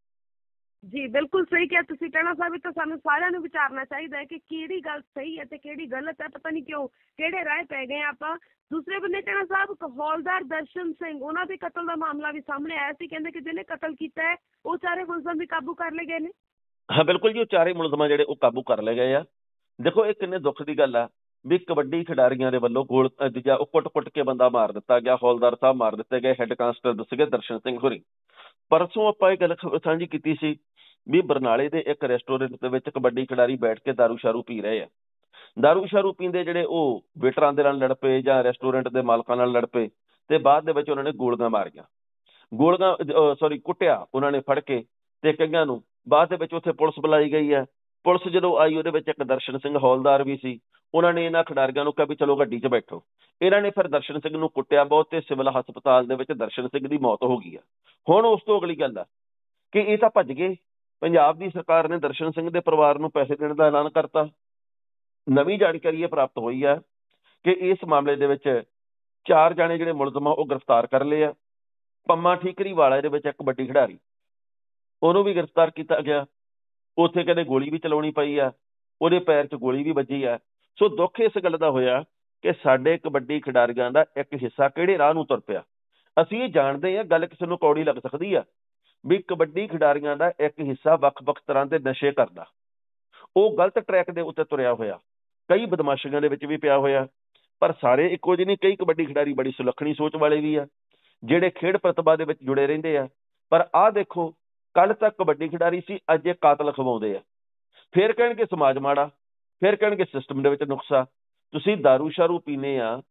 ਜੀ ਬਿਲਕੁਲ ਸਹੀ ਕਿਹਾ ਤੁਸੀਂ ਟੈਣਾ ਸਾਹਿਬ। ਤਾਂ ਸਾਨੂੰ ਸਾਰਿਆਂ ਨੂੰ ਵਿਚਾਰਨਾ ਚਾਹੀਦਾ ਹੈ ਕਿ ਕਿਹੜੀ ਗੱਲ ਸਹੀ ਹੈ ਤੇ ਕਿਹੜੀ ਗਲਤ ਹੈ। ਪਤਾ ਨਹੀਂ ਕਿਉਂ ਕਿਹੜੇ ਰਾਹ ਪੈ ਗਏ ਆਪਾਂ। ਦੂਸਰੇ ਬੰਨੇ ਟੈਣਾ ਸਾਹਿਬ ਹੌਲਦਾਰ ਦਰਸ਼ਨ ਸਿੰਘ, ਉਹਨਾਂ ਦੇ ਕਤਲ ਦਾ ਮਾਮਲਾ ਵੀ ਸਾਹਮਣੇ ਆਇਆ ਸੀ। ਕਹਿੰਦੇ ਕਿ ਜਿਹਨੇ ਕਤਲ ਕੀਤਾ ਹੈ ਉਹ ਚਾਰੇ ਮੁਲਜ਼ਮ ਵੀ ਕਾਬੂ ਕਰ ਲਏ ਗਏ ਨੇ। ਹਾਂ ਬਿਲਕੁਲ ਜੀ, ਉਹ ਚਾਰੇ ਮੁਲਜ਼ਮਾਂ ਜਿਹੜੇ ਉਹ ਕਾਬੂ ਕਰ ਲਏ ਗਏ ਆ। ਦੇਖੋ ਇਹ ਕਿੰਨੇ ਦੁੱਖ ਦੀ ਗੱਲ ਆ ਵੀ ਕਬੱਡੀ ਖਿਡਾਰੀਆਂ ਦੇ ਵੱਲੋਂ ਗੋਲ ਦੂਜਾ ਉਹ ਕੁੱਟ ਕੁੱਟ ਕੇ ਬੰਦਾ ਮਾਰ ਦਿੱਤਾ ਗਿਆ। ਹੌਲਦਾਰ ਸਾਹਿਬ ਮਾਰ ਦਿੱਤੇ ਗਏ, ਹੈੱਡ ਕਾਂਸਟੇਬਲ ਸੀਗੇ ਦਰਸ਼ਨ ਸਿੰਘ ਹੋਰੀ। ਪਰਸੋਂ ਆਪਾਂ ਇਹ ਗੱਲ ਸਾਂਝੀ ਕੀਤੀ ਸੀ ਵੀ ਬਰਨਾਲੇ ਦੇ ਇੱਕ ਰੈਸਟੋਰੈਂਟ ਦੇ ਵਿੱਚ ਕਬੱਡੀ ਖਿਡਾਰੀ ਬੈਠ ਕੇ ਦਾਰੂ ਸ਼ਾਰੂ ਪੀ ਰਹੇ ਆ। ਦਾਰੂ ਸ਼ਾਰੂ ਪੀਂਦੇ ਜਿਹੜੇ ਉਹ ਵੇਟਰਾਂ ਦੇ ਨਾਲ ਲੜ ਪਏ ਜਾਂ ਰੈਸਟੋਰੈਂਟ ਦੇ ਮਾਲਕਾਂ ਨਾਲ ਲੜ ਪਏ, ਤੇ ਬਾਅਦ ਦੇ ਵਿੱਚ ਉਹਨਾਂ ਨੇ ਗੋਲੀਆਂ ਮਾਰੀਆਂ, ਗੋਲੀਆਂ ਸੌਰੀ ਕੁੱਟਿਆ ਉਹਨਾਂ ਨੇ ਫੜ ਕੇ, ਤੇ ਕਈਆਂ ਨੂੰ ਬਾਅਦ ਦੇ ਵਿੱਚ ਉੱਥੇ ਪੁਲਿਸ ਬੁਲਾਈ ਗਈ ਹੈ। ਪੁਲਿਸ ਜਦੋਂ ਆਈ ਉਹਦੇ ਵਿੱਚ ਇੱਕ ਦਰਸ਼ਨ ਸਿੰਘ ਹੌਲਦਾਰ ਵੀ ਸੀ। ਉਹਨਾਂ ਨੇ ਇਹਨਾਂ ਖਿਡਾਰੀਆਂ ਨੂੰ ਕਿਹਾ ਵੀ ਚਲੋ ਗੱਡੀ 'ਚ ਬੈਠੋ। ਇਹਨਾਂ ਨੇ ਫਿਰ ਦਰਸ਼ਨ ਸਿੰਘ ਨੂੰ ਕੁੱਟਿਆ ਬਹੁਤ, ਤੇ ਸਿਵਲ ਹਸਪਤਾਲ ਦੇ ਵਿੱਚ ਦਰਸ਼ਨ ਸਿੰਘ ਦੀ ਮੌਤ ਹੋ ਗਈ ਆ। ਹੁਣ ਉਸ ਤੋਂ ਅਗਲੀ ਗੱਲ ਆ ਕਿ ਇਹ ਤਾਂ ਭੱਜ ਗਏ। ਪੰਜਾਬ ਦੀ ਸਰਕਾਰ ਨੇ ਦਰਸ਼ਨ ਸਿੰਘ ਦੇ ਪਰਿਵਾਰ ਨੂੰ ਪੈਸੇ ਦੇਣ ਦਾ ਐਲਾਨ ਕਰਤਾ। ਨਵੀਂ ਜਾਣਕਾਰੀ ਇਹ ਪ੍ਰਾਪਤ ਹੋਈ ਹੈ ਕਿ ਇਸ ਮਾਮਲੇ ਦੇ ਵਿੱਚ ਚਾਰ ਜਾਣੇ ਜਿਹੜੇ ਮੁਲਜ਼ਮ ਆ ਉਹ ਗ੍ਰਿਫਤਾਰ ਕਰ ਲਏ ਆ। ਪੰਮਾ ਠੀਕਰੀ ਵਾਲਾ ਦੇ ਵਿੱਚ ਇੱਕ ਕਬੱਡੀ ਖਿਡਾਰੀ, ਉਹਨੂੰ ਵੀ ਗ੍ਰਿਫਤਾਰ ਕੀਤਾ ਗਿਆ। ਉੱਥੇ ਕਹਿੰਦੇ ਗੋਲੀ ਵੀ ਚਲਾਉਣੀ ਪਈ ਆ, ਉਹਦੇ ਪੈਰ 'ਚ ਗੋਲੀ ਵੀ ਵੱਜੀ ਆ। ਸੋ ਦੁੱਖ ਇਸ ਗੱਲ ਦਾ ਹੋਇਆ ਕਿ ਸਾਡੇ ਕਬੱਡੀ ਖਿਡਾਰੀਆਂ ਦਾ ਇੱਕ ਹਿੱਸਾ ਕਿਹੜੇ ਰਾਹ ਨੂੰ ਤੁਰ ਪਿਆ। ਅਸੀਂ ਇਹ ਜਾਣਦੇ ਹਾਂ, ਗੱਲ ਕਿਸੇ ਨੂੰ ਕੌੜੀ ਲੱਗ ਸਕਦੀ ਆ ਵੀ ਕਬੱਡੀ ਖਿਡਾਰੀਆਂ ਦਾ ਇੱਕ ਹਿੱਸਾ ਵੱਖ-ਵੱਖ ਤਰ੍ਹਾਂ ਦੇ ਨਸ਼ੇ ਕਰਦਾ, ਉਹ ਗਲਤ ਟਰੈਕ ਦੇ ਉੱਤੇ ਤੁਰਿਆ ਹੋਇਆ, ਕਈ ਬਦਮਾਸ਼ੀਆਂ ਦੇ ਵਿੱਚ ਵੀ ਪਿਆ ਹੋਇਆ। ਪਰ ਸਾਰੇ ਇੱਕੋ ਜਿਹੇ ਨਹੀਂ, ਕਈ ਕਬੱਡੀ ਖਿਡਾਰੀ ਬੜੀ ਸੁਲੱਖਣੀ ਸੋਚ ਵਾਲੇ ਵੀ ਆ ਜਿਹੜੇ ਖੇਡ ਪ੍ਰਤਿਭਾ ਦੇ ਵਿੱਚ ਜੁੜੇ ਰਹਿੰਦੇ ਆ। ਪਰ ਆਹ ਦੇਖੋ, ਕੱਲ ਤੱਕ ਕਬੱਡੀ ਖਿਡਾਰੀ ਸੀ, ਅੱਜ ਇਹ ਕਾਤਲ ਖਵਾਉਂਦੇ ਆ। ਫਿਰ ਕਹਿਣਗੇ ਸਮਾਜ ਮਾੜਾ, ਫਿਰ ਕਹਿਣਗੇ ਸਿਸਟਮ ਦੇ ਵਿੱਚ ਨੁਕਸਾ। ਤੁਸੀਂ ਦਾਰੂ ਸ਼ਾਰੂ ਪੀਨੇ ਆ,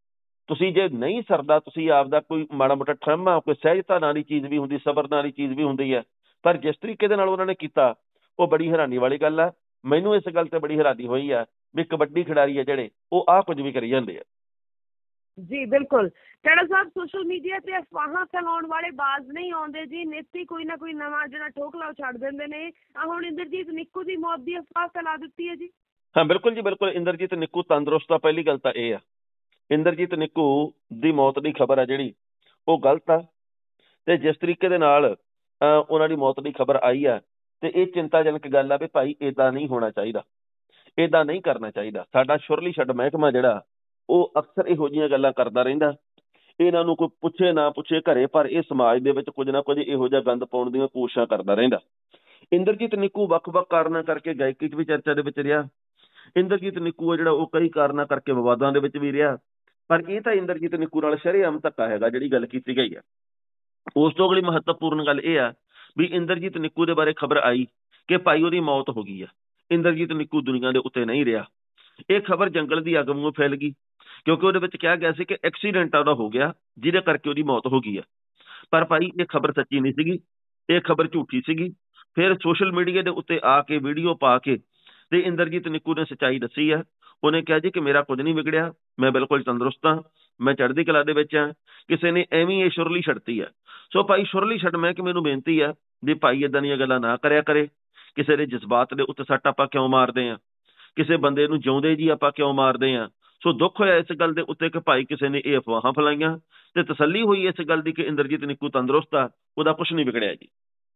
ਤੁਸੀਂ ਜੇ ਨਹੀਂ ਸਰਦਾ, ਤੁਸੀਂ ਆਪਦਾ ਕੋਈ ਮਾੜਾ ਮੋਟਾ ਠਰਮਾ, ਕੋਈ ਸਹਿਜਤਾ ਨਾਂ ਦੀ ਚੀਜ਼ ਵੀ ਹੁੰਦੀ, ਸਬਰ ਨਾਂ ਦੀ ਚੀਜ਼ ਵੀ ਹੁੰਦੀ ਹੈ। ਪਰ ਜਿਸ ਤਰੀਕੇ ਦੇ ਨਾਲ ਉਹਨਾਂ ਨੇ ਕੀਤਾ, ਉਹ ਬੜੀ ਹੈਰਾਨੀ ਵਾਲੀ ਗੱਲ ਆ। ਮੈਨੂੰ ਇਸ ਗੱਲ ਤੇ ਬੜੀ ਹੈਰਾਨੀ ਹੋਈ ਆ ਵੀ ਕਬੱਡੀ ਖਿਡਾਰੀ ਆ ਜਿਹੜੇ, ਉਹ ਆਹ ਕੁਝ ਵੀ ਕਰੀ ਜਾਂਦੇ ਆ। ਜੀ ਬਿਲਕੁਲ। ਟੈਣਾ ਸਾਹਿਬ, ਸੋਸ਼ਲ ਮੀਡੀਆ ਤੇ ਅਫਵਾਹਾਂ ਫੈਲਾਉਣ ਵਾਲੇ ਬਾਜ਼ ਨਹੀਂ ਆਉਂਦੇ ਜੀ, ਨਿੱਤੀ ਕੋਈ ਨਾ ਕੋਈ ਨਵਾਂ ਜਿਹੜਾ ਠੋਕਲਾ ਛੱਡ ਦਿੰਦੇ ਨੇ। ਆ ਹੁਣ ਇੰਦਰਜੀਤ ਨਿੱਕੂ ਦੀ ਮੌਤ ਦੀ ਅਫਵਾਹ ਫੈਲਾ ਦਿੱਤੀ ਹੈ ਜੀ। ਹਾਂ ਬਿਲਕੁਲ ਜੀ, ਬਿਲਕੁਲ। ਇੰਦਰਜੀਤ ਨਿੱਕੂ ਤੰਦਰੁਸਤ ਆ। ਪਹਿਲੀ ਗੱਲ ਤਾਂ ਇਹ ਆ, ਇੰਦਰਜੀਤ ਨਿੱਕੂ ਦੀ ਮੌਤ ਦੀ ਖਬਰ ਆ ਜਿਹੜੀ, ਉਹ ਗਲਤ ਆ। ਤੇ ਜਿਸ ਤਰੀਕੇ ਦੇ ਨਾਲ ਉਹਨਾਂ ਦੀ ਮੌਤ ਦੀ ਖਬਰ ਆਈ ਆ, ਤੇ ਇਹ ਚਿੰਤਾਜਨਕ ਗੱਲ ਆ ਵੀ ਭਾਈ ਏਦਾਂ ਨਹੀਂ ਹੋਣਾ ਚਾਹੀਦਾ, ਏਦਾਂ ਨਹੀਂ ਕਰਨਾ ਚਾਹੀਦਾ। ਸਾਡਾ ਸ਼ੁਰਲੀ ਛੱਡ ਮਹਿਕਮਾ ਜਿਹੜਾ, ਉਹ ਅਕਸਰ ਇਹੋ ਜਿਹੀਆਂ ਗੱਲਾਂ ਕਰਦਾ ਰਹਿੰਦਾ। ਇਹਨਾਂ ਨੂੰ ਕੋਈ ਪੁੱਛੇ ਨਾ ਪੁੱਛੇ ਘਰੇ, ਪਰ ਇਹ ਸਮਾਜ ਦੇ ਵਿੱਚ ਕੁਝ ਨਾ ਕੁਝ ਇਹੋ ਜਿਹਾ ਗੰਦ ਪਾਉਣ ਦੀਆਂ ਕੋਸ਼ਿਸ਼ਾਂ ਕਰਦਾ ਰਹਿੰਦਾ। ਇੰਦਰਜੀਤ ਨਿੱਕੂ ਵੱਖ-ਵੱਖ ਕਾਰਨਾਂ ਕਰਕੇ ਗਾਇਕੀ 'ਚ ਵੀ ਚਰਚਾ ਦੇ ਵਿੱਚ ਰਿਹਾ। ਇੰਦਰਜੀਤ ਨਿੱਕੂ ਆ ਜਿਹੜਾ, ਉਹ ਕਈ ਕਾਰਨਾਂ ਕਰਕੇ ਵਿਵਾਦਾਂ ਦੇ ਵਿੱਚ ਵੀ ਰਿਹਾ। ਪਰ ਇਹ ਤਾਂ ਇੰਦਰਜੀਤ ਨਿੱਕੂ ਨਾਲ ਸ਼ਰੇਆਮ ਧੱਕਾ ਹੈਗਾ ਜਿਹੜੀ ਗੱਲ ਕੀਤੀ ਗਈ ਆ। ਉਸ ਤੋਂ ਅਗਲੀ ਮਹੱਤਵਪੂਰਨ ਗੱਲ ਇਹ ਆ ਵੀ ਇੰਦਰਜੀਤ ਨਿੱਕੂ ਦੇ ਬਾਰੇ ਖਬਰ ਆਈ ਕਿ ਭਾਈ ਉਹਦੀ ਮੌਤ ਹੋ ਗਈ ਆ। ਇੰਦਰਜੀਤ ਨਿੱਕੂ ਦੁਨੀਆ ਦੇ ਉੱਤੇ ਨਹੀਂ ਰਿਹਾ। ਇਹ ਖਬਰ ਜੰਗਲ ਦੀ ਅੱਗ ਵਾਂਗੂ ਫੈਲ ਗਈ, ਕਿਉਂਕਿ ਉਹਦੇ ਵਿੱਚ ਕਿਹਾ ਗਿਆ ਸੀ ਕਿ ਐਕਸੀਡੈਂਟ ਉਹਦਾ ਹੋ ਗਿਆ ਜਿਹਦੇ ਕਰਕੇ ਉਹਦੀ ਮੌਤ ਹੋ ਗਈ ਆ। ਪਰ ਭਾਈ ਇਹ ਖਬਰ ਸੱਚੀ ਨਹੀਂ ਸੀਗੀ, ਇਹ ਖਬਰ ਝੂਠੀ ਸੀਗੀ। ਫਿਰ ਸੋਸ਼ਲ ਮੀਡੀਆ ਦੇ ਉੱਤੇ ਆ ਕੇ ਵੀਡੀਓ ਪਾ ਕੇ ਤੇ ਇੰਦਰਜੀਤ ਨਿੱਕੂ ਨੇ ਸੱਚਾਈ ਦੱਸੀ ਆ। ਉਹਨੇ ਕਿਹਾ ਜੀ ਕਿ ਮੇਰਾ ਕੁਝ ਨਹੀਂ ਵਿਗੜਿਆ, ਮੈਂ ਬਿਲਕੁਲ ਤੰਦਰੁਸਤ ਹਾਂ, ਮੈਂ ਚੜ੍ਹਦੀ ਕਲਾ ਦੇ ਵਿੱਚ ਹਾਂ। ਕਿਸੇ ਨੇ ਐਵੇਂ ਇਹ ਸ਼ੁਰਲੀ ਛੱਡਤੀ ਆ। ਸੋ ਭਾਈ ਸ਼ੁਰਲੀ ਛੱਡ ਮੈਂ ਕਿ ਮੈਨੂੰ ਬੇਨਤੀ ਆ ਵੀ ਭਾਈ ਏਦਾਂ ਦੀਆਂ ਗੱਲਾਂ ਨਾ ਕਰਿਆ ਕਰੇ। ਕਿਸੇ ਦੇ ਜਜ਼ਬਾਤ ਦੇ ਉੱਤੇ ਸੱਟ ਆਪਾਂ ਕਿਉਂ ਮਾਰਦੇ ਹਾਂ? ਕਿਸੇ ਬੰਦੇ ਨੂੰ ਜਿਉਂਦੇ ਜੀ ਆਪਾਂ ਕਿਉਂ ਮਾਰਦੇ ਹਾਂ? ਸੋ ਦੁੱਖ ਹੋਇਆ ਇਸ ਗੱਲ ਦੇ ਉੱਤੇ ਕਿ ਭਾਈ ਕਿਸੇ ਨੇ ਇਹ ਅਫਵਾਹਾਂ ਫੈਲਾਈਆਂ, ਤੇ ਤਸੱਲੀ ਹੋਈ ਇਸ ਗੱਲ ਦੀ ਕਿ ਇੰਦਰਜੀਤ ਨਿੱਕੂ ਤੰਦਰੁਸਤ ਆ, ਉਹਦਾ ਕੁਝ ਨਹੀਂ ਵਿਗੜਿਆ ਜੀ।